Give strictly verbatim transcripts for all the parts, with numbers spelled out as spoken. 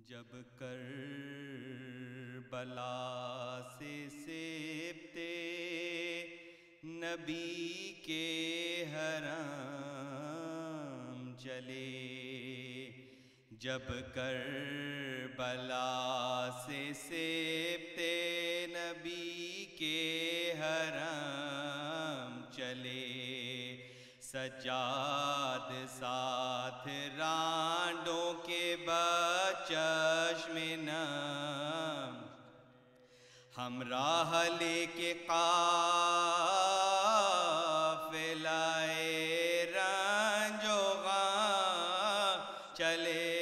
جب کربلا سے سبتے نبی کے حرم چلے، جب کربلا سے سبتے نبی کے حرم چلے، سجاد ساتھ رانڈوں کے بچشم نم، ہمراہ لے کے قافلہ رنج و غم چلے،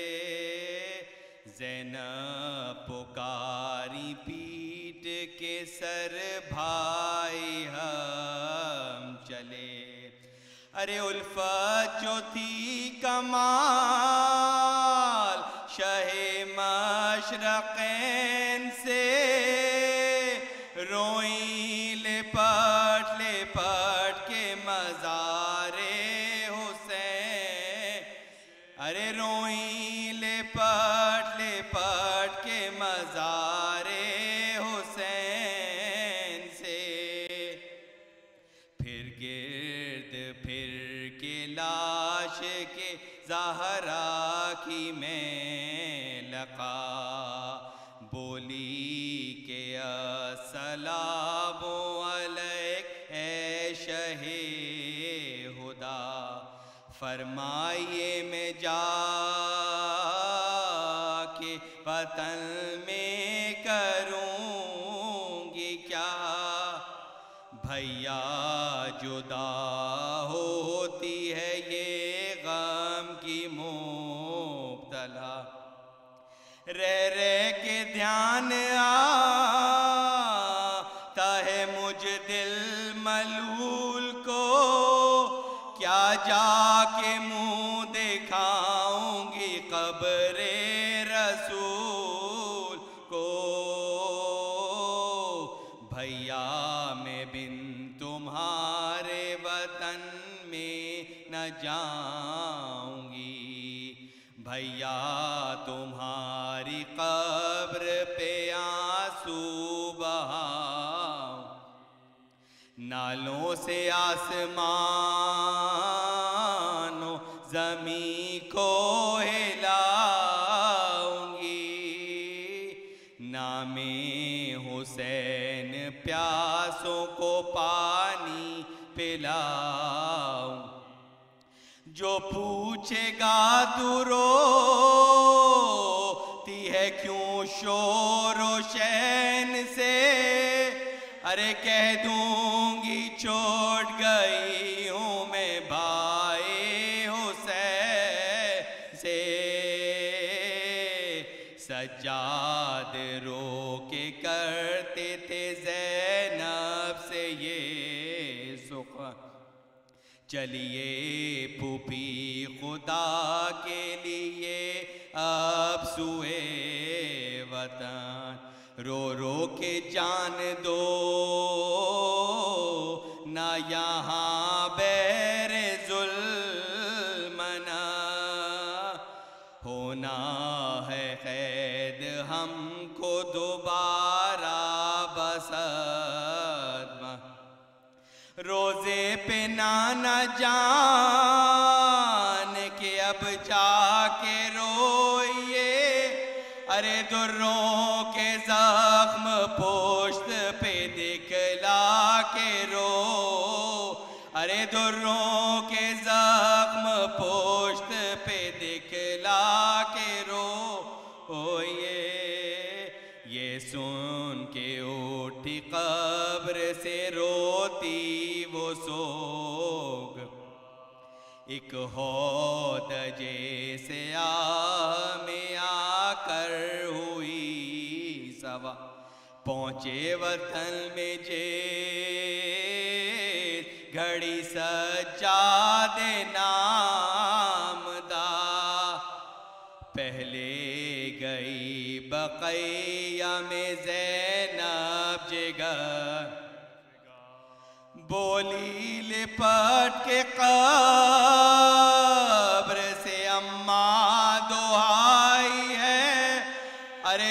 زینب پکاری پیٹ کے سر بھائی ہم چلے، ارے الفت جو تھی کمال شہ مشرقین سے، روئیں لپٹ لپٹ کے مزار حسین، ارے روئیں لپٹ لپٹ کے مزار حسین سے، پھر گرد پھر کے لاش کے زہرا کی میں لقا، بولی کہ السلام علیک اے شہ ہدا، فرمائیے میں جا کے وطن میں کروں گی کیا، بھیا جدا ہوتی ہے یہ غم کی مبتلا، رہ رہ کے دھیان آتا ہے مجھ دل ملول کو، کیا جا کے منہ دکھاؤں گی قبر رسول کو، بھیا میں بن تمہارے وطن میں نہ جاؤں گی، بھیا تمہاری قبر پہ آنسو بہاؤں، نالوں سے آسمان و زمین کو ہلاؤں گی، نام حسین پیاسوں کو پانی پلاؤں، جو پوچھے گا تو روتی ہے کیوں شور و شین سے، ارے کہہ دوں گی چھوٹ گئی ہوں میں بھائی حسین سے، سجاد رو کے کرتے تھے زینب سے یہ سخن، چلیے پھوپھی خدا کے لیے اب سوئے وطن، رو رو کے جان دو نہ یہاں بیر ظلم نہ ہونا ہے قید ہم کو دوبارہ بصدمہ، روزے پہ نانا جان کے اب جا کے روئیے، ارے دروں کے زخم پشت پہ دکھلا کے رو، ارے دروں کے زخم پشت پہ دکھلا کے رو، یہ سن کے اٹھی قبر سے روتی وہ سوگ، ایک ہود جیسے آہ میں آ کر ہوئی سوا، پہنچے وطن میں جیت گھڑی سجاد نامدہ، پہلے گئی بقیہ میں زینب جگر، بولی لپٹ کے قبر سے اماں دعائی ہے،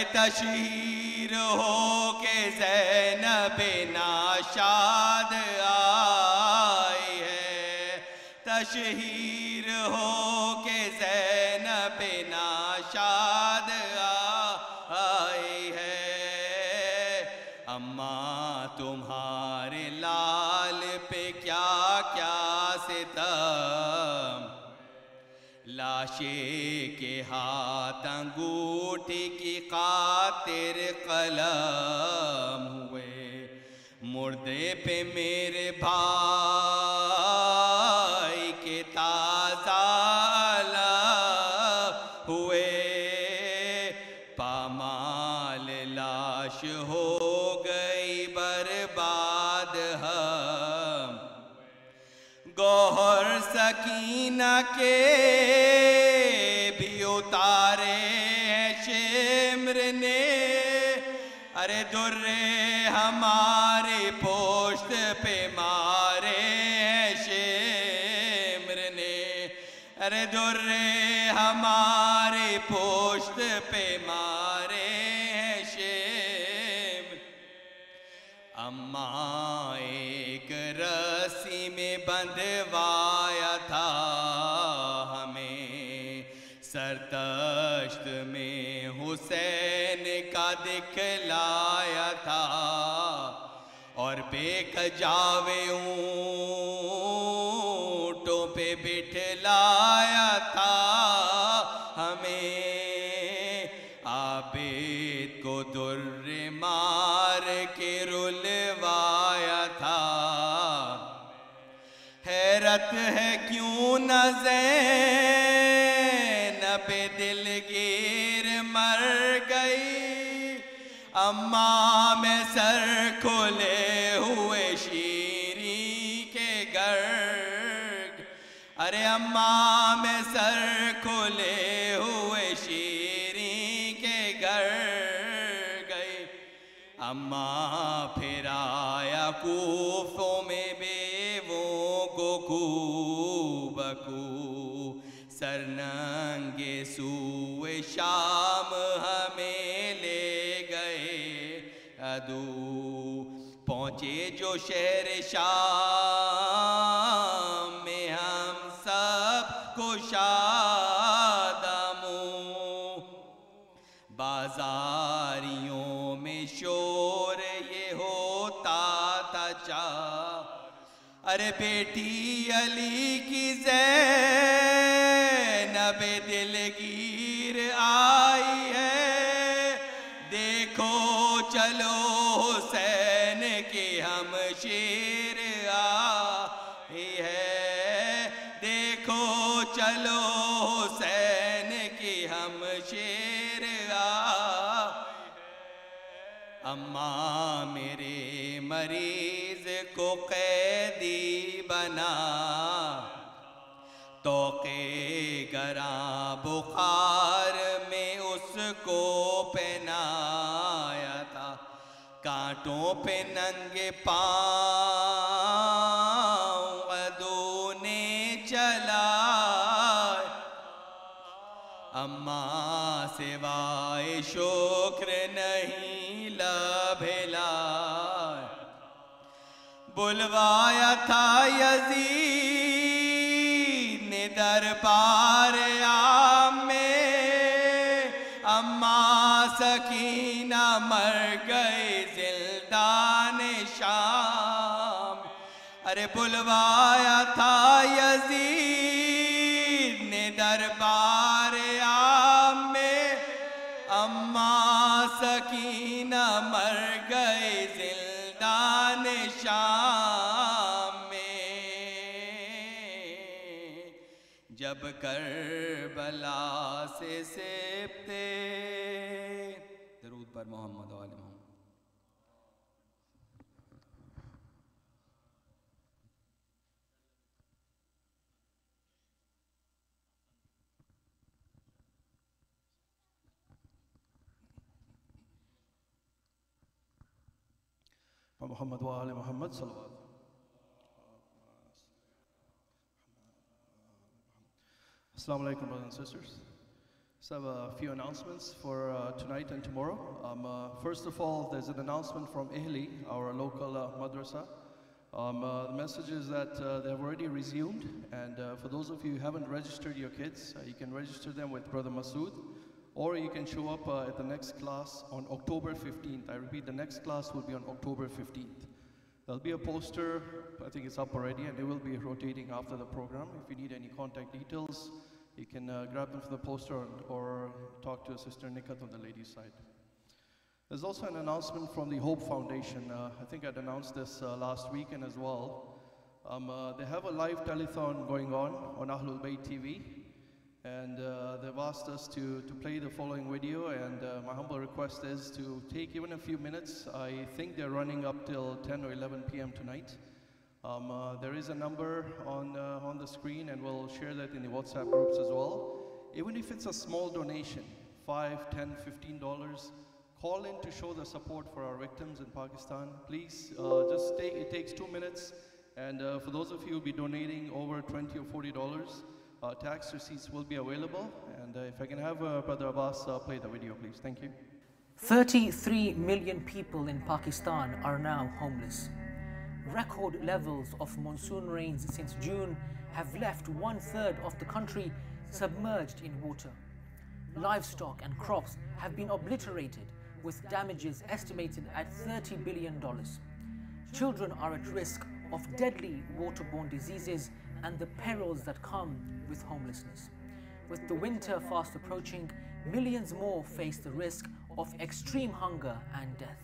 تشہیر ہو کہ زینب ناشاد آئی ہے، تشہیر ہو کہ زینب ناشاد آئی ہے۔ اماں تمہارے لال پہ کیا کیا ستم، لاشے کے ہاتھ انگوٹھی کی خاطر قلم ہوئے، مردے پہ میرے بھائی کے تازہ علم ہوئے، پامال لاش ہو گئی برباد ہم، گوہر سکینہ کے بھی اتارے ہیں شمر نے، ارے درے ہمارے پوشت پہ مارے ہیں شمر نے، ارے درے ہمارے پوشت پہ مارے ہیں شمر۔ اماں ایک رسی میں بندھوایا تھا ہمیں، سرتشت میں حسین کا دکھلایا تھا، اور بے کجاوے اونٹوں پہ بٹھلایا تھا ہمیں، عابد کو در مار کے رلوایا تھا، حیرت ہے کیوں نہ زینب دلگیر مر گئی، اماں میں سر کھلے ہوئے شیریں کے گرگ، ارے اماں میں سر کھلے ہوئے شیریں کے گرگ گئی، اماں پھر آیا کوفوں میں بیووں کو کو بکو، سرننگے سوئے شام ہمیں لے گئے عدو، پہنچے جو شہر شام میں ہم سب کشادہ منہ، بازاریوں میں شور یہ ہوتا تھا چاہ، ارے بیٹی علی کی زینب دلگیر آئی ہے، دیکھو چلو حسین کی ہمشیر آئی ہے، دیکھو چلو حسین کی ہمشیر آئی ہے۔ اماں میرے مریض کو قیدی بنا، توقے گراں بخار میں اس کو پہنایا تھا، کانٹوں پہ ننگے پاؤں عدو نے چلا، اماں سوائے شکر نہیں لب ہلائے، بلوایا تھا یزید نے دربار عام میں، اماں سکینہ مر گئی زندان شام، ارے بلوایا تھا یزید نے دربار عام میں، اماں سکینہ مر گئی زندان شام میں، جب کربلا سے سبتے، درود پر محمد و آل محمد۔ محمد و آل محمد صلی اللہ علیہ وسلم۔ Assalamu alaikum, brothers and sisters. So I have a few announcements for uh, tonight and tomorrow. Um, uh, first of all, there's an announcement from Ihli, our local uh, madrasa. Um, uh, the message is that uh, they have already resumed, and uh, for those of you who haven't registered your kids, uh, you can register them with Brother Masood, or you can show up uh, at the next class on October fifteenth. I repeat, the next class will be on October fifteenth. There'll be a poster, I think it's up already, and it will be rotating after the program. If you need any contact details, you can uh, grab them from the poster or, or talk to Sister Nikat on the ladies' side. There's also an announcement from the Hope Foundation. Uh, I think I'd announced this uh, last weekend as well. Um, uh, they have a live telethon going on on Ahlul Bayt T V. And uh, they've asked us to, to play the following video. And uh, my humble request is to take even a few minutes. I think they're running up till ten or eleven p m tonight. Um, uh, there is a number on, uh, on the screen, and we'll share that in the WhatsApp groups as well. Even if it's a small donation, five, ten, fifteen dollars, call in to show the support for our victims in Pakistan. Please, uh, just take, it takes two minutes. And uh, for those of you who will be donating over twenty or forty dollars, uh, tax receipts will be available. And uh, if I can have uh, Brother Abbas uh, play the video, please. Thank you. thirty-three million people in Pakistan are now homeless. Record levels of monsoon rains since June have left one third of the country submerged in water. Livestock and crops have been obliterated, with damages estimated at thirty billion dollars. Children are at risk of deadly waterborne diseases and the perils that come with homelessness. With the winter fast approaching, millions more face the risk of extreme hunger and death.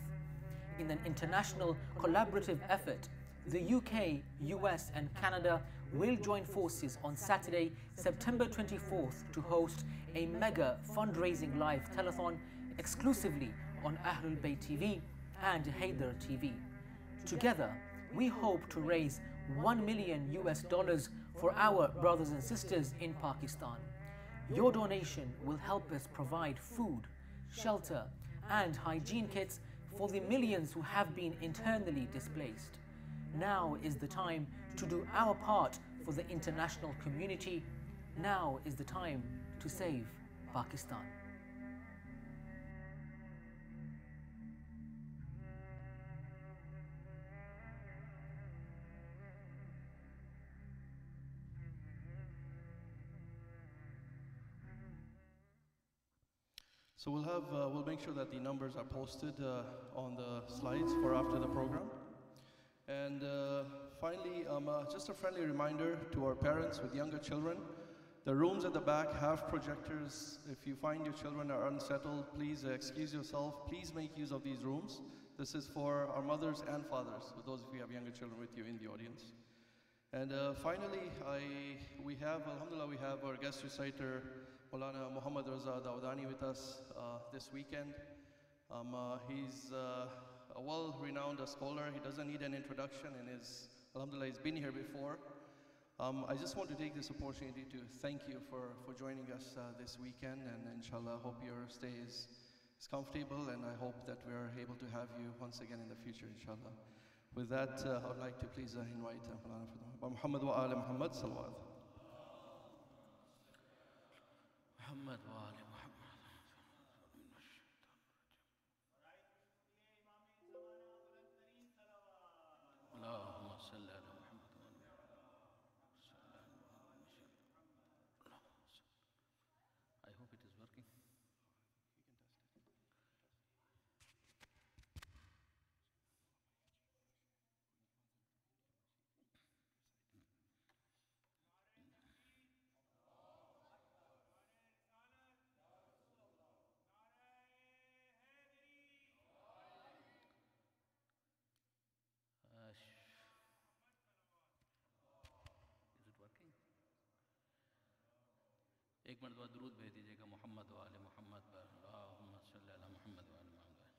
In an international collaborative effort, the U K, U S and Canada will join forces on Saturday, September twenty-fourth to host a mega fundraising live telethon exclusively on Ahlul Bayt T V and Haider T V. Together, we hope to raise one million U S dollars for our brothers and sisters in Pakistan. Your donation will help us provide food, shelter and hygiene kits for the millions who have been internally displaced. Now is the time to do our part for the international community. Now is the time to save Pakistan. So we'll have, uh, we'll make sure that the numbers are posted uh, on the slides for after the program. And uh, finally, um, uh, just a friendly reminder to our parents with younger children. The rooms at the back have projectors. If you find your children are unsettled, please uh, excuse yourself. Please make use of these rooms. This is for our mothers and fathers, for those of you who have younger children with you in the audience. And uh, finally, I, we have, alhamdulillah, we have our guest reciter, Maulana Muhammad Raza Dawdani, with us uh, this weekend. Um, uh, he's uh, a well-renowned scholar. He doesn't need an introduction, and is, alhamdulillah, he's been here before. Um, I just want to take this opportunity to thank you for, for joining us uh, this weekend, and inshallah, I hope your stay is, is comfortable, and I hope that we are able to have you once again in the future, inshallah. With that, uh, I would like to please uh, invite uh, Muhammad wa ala Muhammad salawat. Muhammad wa ala Muhammad. Allahumma salli ala Muhammad. I hope it is working. ایک مرتبہ درود بھیج دیجیے گا محمد و آل محمد پر اللہم صلی علی محمد و آل محمد.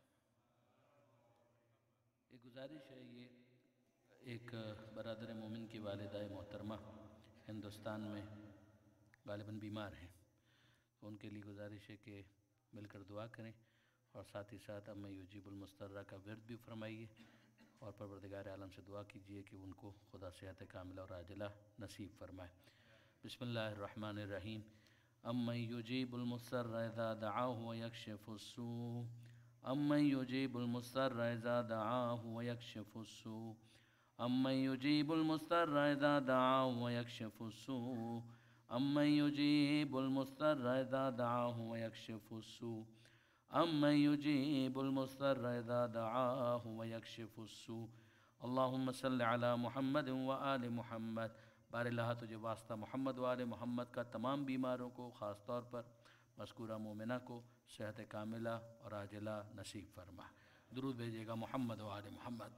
ایک گزارش ہے، یہ ایک برادر مومن کی والدہ محترمہ ہندوستان میں غالباً بیمار ہیں، تو ان کے لیے گزارش ہے کہ مل کر دعا کریں، اور ساتھ ہی ساتھ اما یجیب المضطر کا ورد بھی فرمائیے، اور پروردگار عالم سے دعا کیجیے کہ ان کو خدا صحت کاملہ اور عاجلہ نصیب فرمائے. بسم اللہ الرحمن الرحیم. अम्मन युजीबुल मुस्सर्र इज़ा दआहु व यक्शिफुस्सू अम्मन युजीबुल मुस्सर्र इज़ा दआहु व यक्शिफुस्सू अम्मन युजीबुल मुस्तर्र इज़ा दआहु व यक्शिफुस्सू अम्मन युजीबुल मुस्तर्र इज़ा दआहु व यक्शिफुस्सू अम्मन युजीबुल मुस्तर्र इज़ा दआहु व यक्शिफुस्सू अल्लाहुम्मा सल्लि अला मुहम्मद व आलि मुहम्मद। बारिल्लाह तुझे वास्ता मोहम्मद व आले मोहम्मद का तमाम बीमारों को, ख़ास तौर पर मज़कूरा मोमिना को सेहत कामिला और आजिला नसीब फरमा। दुरूद भेजिएगा मोहम्मद व आले मोहम्मद।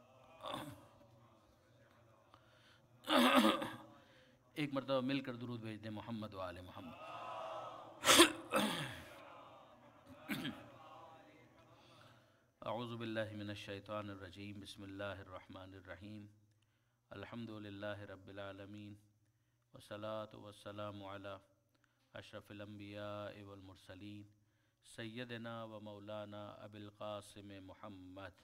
एक मरतबा मिलकर दुरूद भेज दें मोहम्मद व आले मोहम्मद। अऊज़ु बिल्लाहि मिनश शैतानिर रजीम बिस्मिल्लाहिर रहमानिर रहीम अल्हम्दुलिल्लाहि रब्बिल आलमीन वस्सलातु वस्सलामु अला अशरफिल अंबिया वल मुरसलीन सय्यदना व मौलाना अबिल क़ासिम मुहम्मद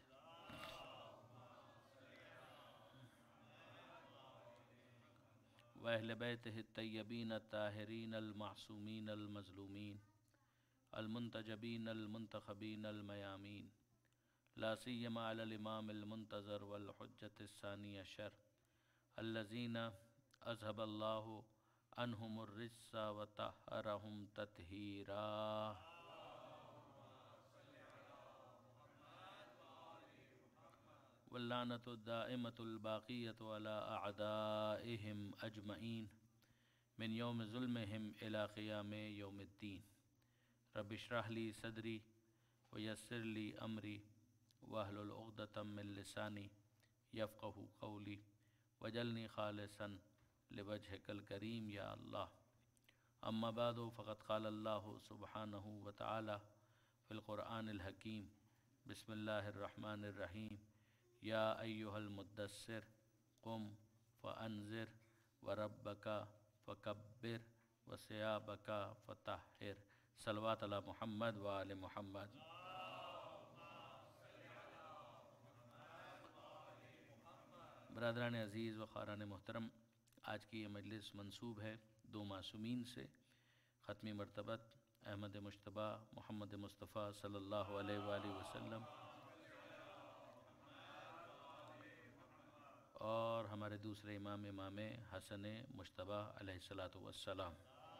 व अहले बैतिहि तय्यबीन अत्ताहिरीन अल मासूमीन अल मज़लूमीन अल मुंतजबीन अल मुंतखबीन अल मयामीन ला सियमा अलल इमाम अल मुंतज़र वल हुज्जत अस्सानी अशर अल्लज़ीना अज़हबल्लाहु अन्हुमुर रिज्सा व तहहरहुम तत्हीरा। वल्लानतु दाइमतुल बाक़ियतु अला अअदाइहिम अजमईन मिन यौम ज़ुल्मिहिम इला क़ियाम यौमिद्दीन। रब्बि इश्रह ली सदरी व यस्सिर ली अमरी वहलुल उक़दतम मिन लिसानी यफ़क़हू क़ौली वजलनी ख़ालिसन लिवजहिकल करीम या अल्लाह। अम्मा बादु फ़क़द क़ालल्लाहु सुब्हानहु व तआला फ़िल क़ुरआनिल हकीम बिस्मिल्लाहिर रहमानिर रहीम या अय्युहल मुद्दस्सिर क़ुम फ़अन्ज़िर व रब्बका फ़कब्बिर व सियाबका फ़तह्हिर। सलवात अला मुहम्मद व आले मुहम्मद। बरादरान अज़ीज़ व ख़ारान मोहतरम, आज की ये मजलिस मंसूब है दो मासूमीन से, ख़त्मी मरतबत अहमद मुश्तबा मोहम्मद मुस्तफ़ा सल्लल्लाहु अलैहि वालैहि वसल्लम और हमारे दूसरे इमाम इमाम हसन मुश्तबा अलैहिस्सलातु वस्सलाम।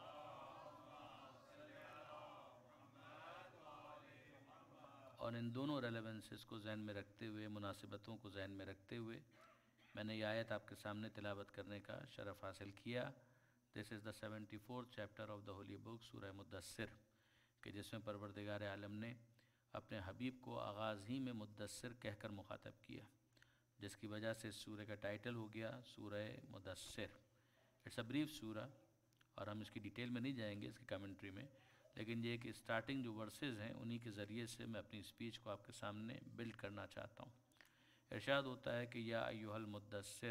और इन दोनों रेलेवेंसेस को ज़हन में रखते हुए, मुनासिबतों को ज़हन में रखते हुए मैंने ये आयत आपके सामने तिलावत करने का शरफ़ हासिल किया। This is the seventy fourth chapter of the holy book Surah Muddassir, कि जिसमें परवरदिगार आलम ने अपने हबीब को आगाज़ ही में मुद्दस्सिर कहकर मुखातब किया, जिसकी वजह से इस सूरह का टाइटल हो गया सूरह मुद्दस्सिर। इट्स अ ब्रीफ सूरा और हम इसकी डिटेल में नहीं जाएंगे इसकी कमेंट्री में, लेकिन ये कि स्टार्टिंग जो वर्सेस हैं उन्हीं के ज़रिए से मैं अपनी स्पीच को आपके सामने बिल्ड करना चाहता हूँ। इरशाद होता है कि या अय्युहल मुद्दस्सिर,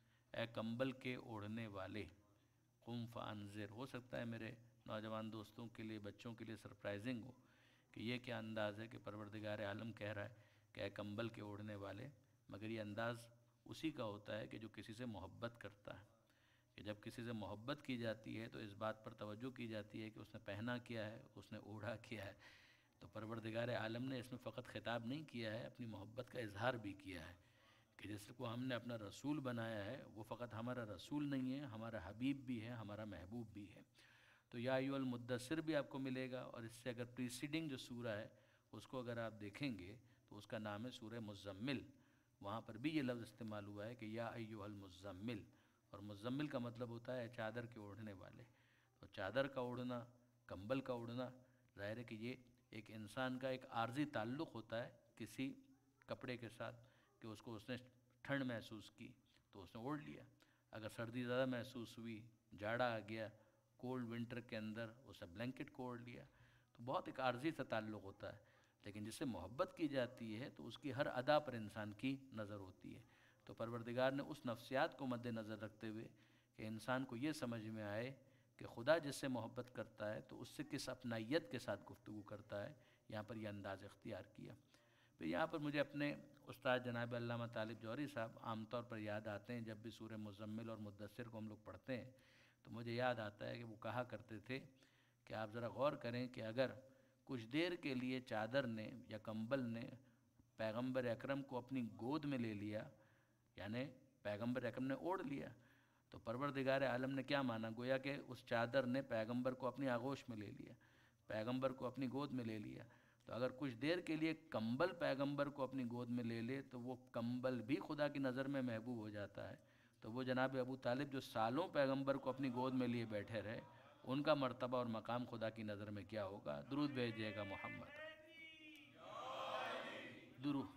ए कंबल के ओढ़ने वाले, कुम फ़अन्ज़िर। हो सकता है मेरे नौजवान दोस्तों के लिए, बच्चों के लिए सरप्राइजिंग हो कि ये क्या अंदाज़ है कि परवरदिगार आलम कह रहा है कि ए कंबल के ओढ़ने वाले, मगर ये अंदाज़ उसी का होता है कि जो किसी से मोहब्बत करता है। कि जब किसी से मोहब्बत की जाती है तो इस बात पर तवज्जो की जाती है कि उसने पहना क्या है, उसने ओढ़ा क्या है। तो परवरदिगार आलम ने इसमें फ़कत ख़िताब नहीं किया है, अपनी मोहब्बत का इजहार भी किया है कि जिसको हमने अपना रसूल बनाया है वो फ़कत हमारा रसूल नहीं है, हमारा हबीब भी है, हमारा महबूब भी है। तो या अय्युहल मुद्दस्सिर भी आपको मिलेगा, और इससे अगर प्रीसीडिंग जो सूरा है उसको अगर आप देखेंगे तो उसका नाम है सूरह मुज़म्मिल। वहाँ पर भी ये लफ्ज़ इस्तेमाल हुआ है कि या अय्युहल मुज़म्मिल, और मुज़म्मिल का मतलब होता है चादर के ओढ़ने वाले। तो चादर का ओढ़ना, कंबल का ओढ़ना, ज़ाहिर है कि ये एक इंसान का एक आर्जी ताल्लुक़ होता है किसी कपड़े के साथ, कि उसको उसने ठंड महसूस की तो उसने ओढ़ लिया। अगर सर्दी ज़्यादा महसूस हुई, जाड़ा आ गया, कोल्ड विंटर के अंदर उसने ब्लैंकेट को ओढ़ लिया। तो बहुत एक आर्जी सा ताल्लुक़ होता है। लेकिन जिससे मोहब्बत की जाती है तो उसकी हर अदा पर इंसान की नज़र होती है। तो परवरदिगार ने उस नफ्सियात को मद्देनज़र रखते हुए कि इंसान को ये समझ में आए कि खुदा जिससे मोहब्बत करता है तो उससे किस अपनाइयत के साथ गुफ्तगू करता है, यहाँ पर यह अंदाज़ इख्तियार किया। फिर यहाँ पर मुझे अपने उस्ताद जनाब अल्लामा तालिब जौहरी साहब आमतौर पर याद आते हैं। जब भी सूरह मुज़म्मिल और मुद्दस्सिर को हम लोग पढ़ते हैं तो मुझे याद आता है कि वो कहा करते थे کہ آپ ذرا غور کریں کہ اگر کچھ دیر کے لیے چادر نے یا کمبل نے پیغمبر اکرم کو اپنی گود میں لے لیا، یعنی پیغمبر اکرم نے اوڑھ لیا، تو پروردگار عالم نے کیا مانا؟ گویا کہ اس چادر نے پیغمبر کو اپنی آغوش میں لے لیا، پیغمبر کو اپنی گود میں لے لیا۔ تو اگر کچھ دیر کے لیے کمبل پیغمبر کو اپنی گود میں لے لے تو وہ کمبل بھی خدا کی نظر میں محبوب ہو جاتا ہے۔ تو وہ جناب ابو طالب جو سالوں پیغمبر کو اپنی گود میں لیے بیٹھے رہے، ان کا مرتبہ اور مقام خدا کی نظر میں کیا ہوگا؟ درود بھیجیے گا محمد، درود،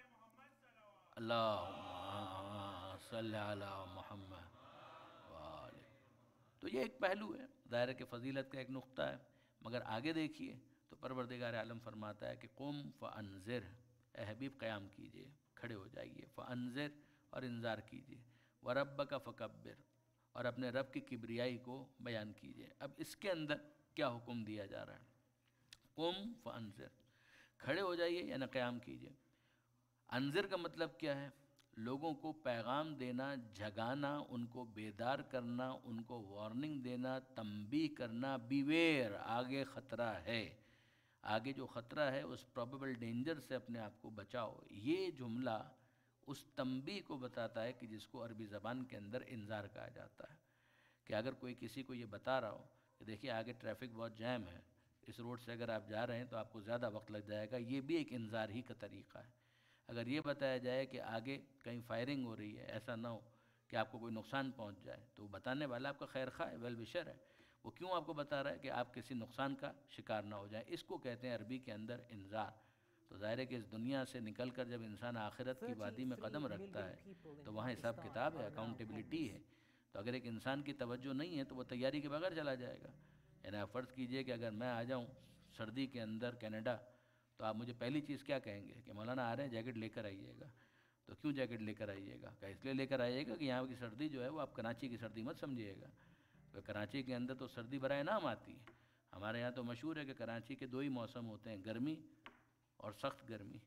اللہم صلی علی محمد وآلہ۔ تو یہ ایک پہلو ہے، ظاہر ہے کہ فضیلت کا ایک نقطہ ہے، مگر آگے دیکھیے تو پروردگار عالم فرماتا ہے کہ قم فانذر، اے حبیب قیام کیجئے، کھڑے ہو جائیے، فانذر اور انذار کیجئے، وربک فکبر، اور اپنے رب کی کبریائی کو بیان کیجئے۔ اب اس کے اندر کیا حکم دیا جا رہا ہے؟ قم فانذر، کھڑے ہو جائیے یعنی قیام کیجئے۔ انذر کا مطلب کیا ہے؟ لوگوں کو پیغام دینا، جگانا، ان کو بیدار کرنا، ان کو وارننگ دینا، تنبیہ کرنا، بیویئر، آگے خطرہ ہے، آگے جو خطرہ ہے اس پروبیبل ڈینجر سے اپنے آپ کو بچاؤ۔ یہ جملہ اس تنبیہ کو بتاتا ہے کہ جس کو عربی زبان کے اندر انذار کہا جاتا ہے، کہ اگر کوئی کسی کو یہ بتا رہا ہو کہ دیکھیے آگے ٹریفک بہت جیم ہے، اس روڈ سے اگر آپ جا رہے ہیں تو آپ کو زیادہ وقت لگ جائے گا، یہ بھی ایک انذار ہی کا طریقہ ہے۔ اگر یہ بتایا جائے کہ آگے کہیں فائرنگ ہو رہی ہے، ایسا نہ ہو کہ آپ کو کوئی نقصان پہنچ جائے، تو وہ بتانے والا آپ کا خیر خواہ ہے، ویل وشر ہے، وہ کیوں آپ کو بتا رہا ہے کہ آپ کسی نقصان کا شکار نہ ہو جائیں۔ اس کو کہتے ہیں عربی کے اندر انذار۔ تو ظاہر ہے کہ اس دنیا سے نکل کر جب انسان آخرت کی وادی میں قدم رکھتا ہے تو وہاں حساب کتاب ہے، اکاؤنٹیبلٹی ہے۔ تو اگر ایک انسان کی توجہ نہیں ہے تو وہ تیاری کے بغیر چلا جائے گا۔ یعنی آپ فرض کیجئے کہ اگر میں آ جاؤں سردی کے اندر کینیڈا، تو آپ مجھے پہلی چیز کیا کہیں گے کہ مولانا آ رہے ہیں، جیکٹ لے کر آئیے گا۔ تو کیوں جیکٹ لے کر آئیے گا؟ کہ اس لیے لے کر آئیے گا کہ یہاں کی سردی جو ہے وہ آپ کراچی کی سردی مت سمجھیے گا، کہ کراچی کے اندر تو سردی برائے نام آتی ہے۔ ہمارے یہاں تو مشہور ہے کہ کراچی کے دو ہی موسم ہوتے ہیں، گرمی اور سخت گرمی،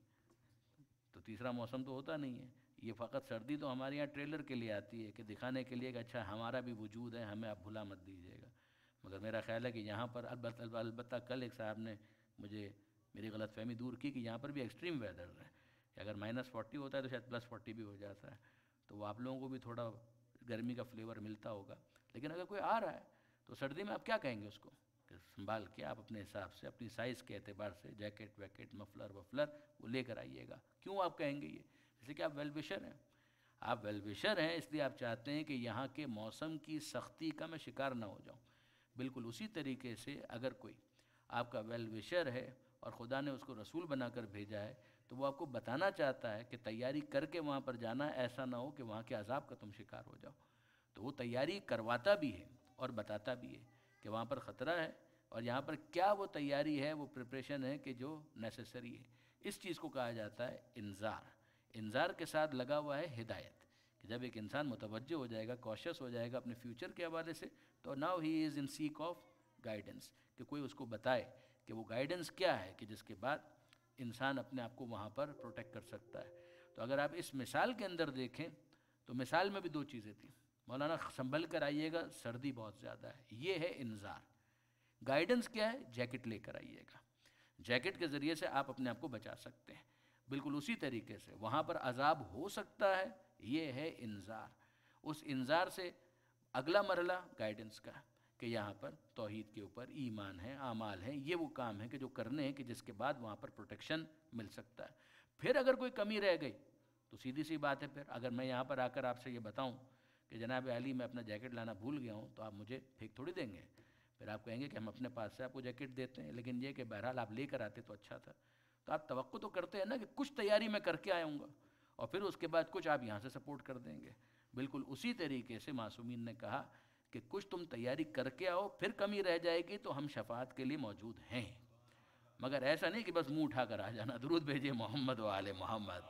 تو تیسرا موسم تو ہوتا نہیں ہے۔ یہ فقط سردی تو ہمارے یہاں ٹریلر کے لیے آتی ہے، کہ دکھانے کے لیے کہ اچھا ہمارا بھی وجود ہے، ہمیں آپ بھلا مت دیجیے گا۔ مگر میرا خیال ہے کہ یہاں پر البتہ البتہ کل ایک صاحب نے مجھے میری غلط فہمی دور کی کہ یہاں پر بھی ایکسٹریم ویدر ہے، کہ اگر مائنس فورٹی ہوتا ہے تو شاید پلس فورٹی بھی ہو جاتا ہے، تو وہ آپ لوگوں کو بھی تھوڑا گرمی کا فلیور ملتا ہوگا۔ لیکن اگر کوئی آ رہا ہے تو سردی میں آپ کیا کہیں گے اس کو؟ کہ سنبھال کے آپ اپنے حساب سے، اپنی سائز کے اعتبار سے جیکٹ ویکٹ مفلر وفلر وہ لے کر آئیے گا۔ کیوں آپ کہیں گے یہ؟ اس لیے کہ آپ ویل وشر ہیں، آپ ویل وشر ہیں، اس لیے آپ چاہتے ہیں کہ یہاں کے موسم کی سختی کا میں شکار نہ ہو جاؤں۔ بالکل اسی طریقے سے اگر کوئی آپ کا ویل وشر ہے اور خدا نے اس کو رسول بنا کر بھیجا ہے تو وہ آپ کو بتانا چاہتا ہے کہ تیاری کر کے وہاں پر جانا، ایسا نہ ہو کہ وہاں کے عذاب کا تم شکار ہو جاؤ۔ تو وہ تیاری کرواتا بھی ہے اور بتاتا بھی ہے کہ وہاں پر خطرہ ہے، اور یہاں پر کیا وہ تیاری ہے، وہ پریپریشن ہے کہ جو نیسیسری ہے۔ اس چیز کو کہا جاتا ہے انذار۔ انذار کے ساتھ لگا ہوا ہے ہدایت، کہ جب ایک انسان متوجہ ہو جائے گا، کوشش ہو جائے گا اپنے فیوچر کے حوالے سے، تو now he is in seek of guidance, کہ کوئی اس کو بتائے کہ وہ گائیڈنس کیا ہے، کہ جس کے بعد انسان اپنے آپ کو وہاں پر پروٹیکٹ کر سکتا ہے۔ تو اگر آپ اس مثال کے اندر دیکھیں تو مثال میں بھی دو چیزیں تھیں، مولانا سنبھل کر آئیے گا، سردی بہت زیادہ ہے، یہ ہے انذار۔ گائیڈنس کیا ہے؟ جیکٹ لے کر آئیے گا، جیکٹ کے ذریعے سے آپ اپنے آپ کو بچا سکتے ہیں۔ بالکل اسی طریقے سے وہاں پر عذاب ہو سکتا ہے، یہ ہے انذار۔ اس انذار سے اگلا مرحلہ گائیڈنس کا ہے، کہ یہاں پر توحید کے اوپر ایمان ہے، اعمال ہیں، یہ وہ کام ہیں کہ جو کرنے ہیں، کہ جس کے بعد وہاں پر پروٹیکشن مل سکتا ہے۔ پھر اگر کوئی کمی رہ گئی تو سیدھی سی بات ہے، پھر اگر میں یہاں پر آ کر آپ سے یہ بتاؤں کہ جناب علی میں اپنا جیکٹ لانا بھول گیا ہوں، تو آپ مجھے پھینک تھوڑی دیں گے، پھر آپ کہیں گے کہ ہم اپنے پاس سے آپ کو جیکٹ دیتے ہیں، لیکن یہ کہ بہرحال آپ لے کر آتے تو اچھا تھا۔ تو آپ توقع تو کرتے ہیں نا کہ کچھ تیاری میں کر کے آیا ہوں گا، اور پھر اس کے بعد کچھ آپ یہاں سے سپورٹ کر دیں گے۔ بالکل اسی طریقے سے معصومین نے کہا کہ کچھ تم تیاری کر کے آؤ، پھر کمی رہ جائے گی تو ہم شفاعت کے لیے موجود ہیں، مگر ایسا نہیں کہ بس منہ اٹھا کر آ جانا۔ درود بھیجئے محمد و آل محمد۔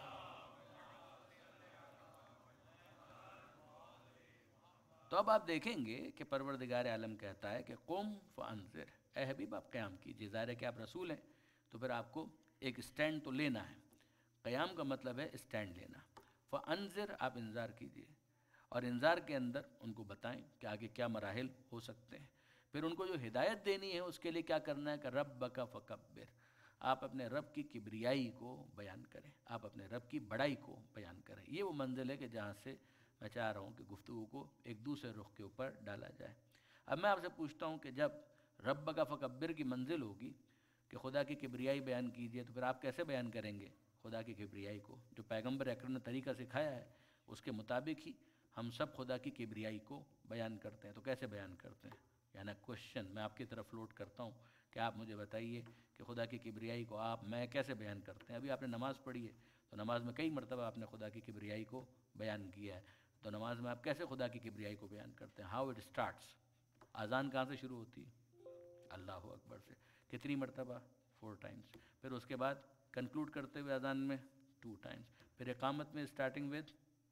تو اب آپ دیکھیں گے کہ پروردگار عالم کہتا ہے کہ قم فانذر، اے حبیب آپ قیام کیجئے۔ ظاہر ہے کہ آپ رسول ہیں تو پھر آپ کو ایک اسٹینڈ تو لینا ہے۔ قیام کا مطلب ہے اسٹینڈ لینا۔ فانذر، آپ انذار کیجئے، اور انذار کے اندر ان کو بتائیں کہ آگے کیا مراحل ہو سکتے ہیں۔ پھر ان کو جو ہدایت دینی ہے اس کے لیے کیا کرنا ہے کہ ربک فکبر، آپ اپنے رب کی کبریائی کو بیان کریں، آپ اپنے رب کی بڑائی کو بیان کریں۔ یہ وہ منزل ہے کہ جہاں سے میں چاہ رہا ہوں کہ گفتگو کو ایک دوسرے رخ کے اوپر ڈالا جائے۔ اب میں آپ سے پوچھتا ہوں کہ جب ربک فکبر کی منزل ہوگی کہ خدا کی کبریائی بیان کیجئے، تو پھر آپ کیسے بیان کریں گے خدا کی کبریائی کو؟ جو پیغمبر اکرم نے طریقہ سکھایا ہے اس کے مطابق ہی ہم سب خدا کی کبریائی کو بیان کرتے ہیں۔ تو کیسے بیان کرتے ہیں؟ یعنی کوشچن میں آپ کی طرف فلوٹ کرتا ہوں کہ آپ مجھے بتائیے کہ خدا کی کبریائی کو آپ میں کیسے بیان کرتے ہیں؟ ابھی آپ نے نماز پڑھی ہے تو نماز میں کئی مرتبہ آپ نے خدا کی کبریائی کو بیان کیا ہے، تو نماز میں آپ کیسے خدا کی کبریائی کو بیان کرتے ہیں؟ How it starts? اذان کہاں سے شروع ہوتی ہے؟ اللہ اکبر سے۔ کتنی مرتبہ؟ Four times. پھر اس کے بعد کنکلوڈ کرتے ہوئے اذان میں ٹو ٹائمز۔ پھر اقامت میں starting with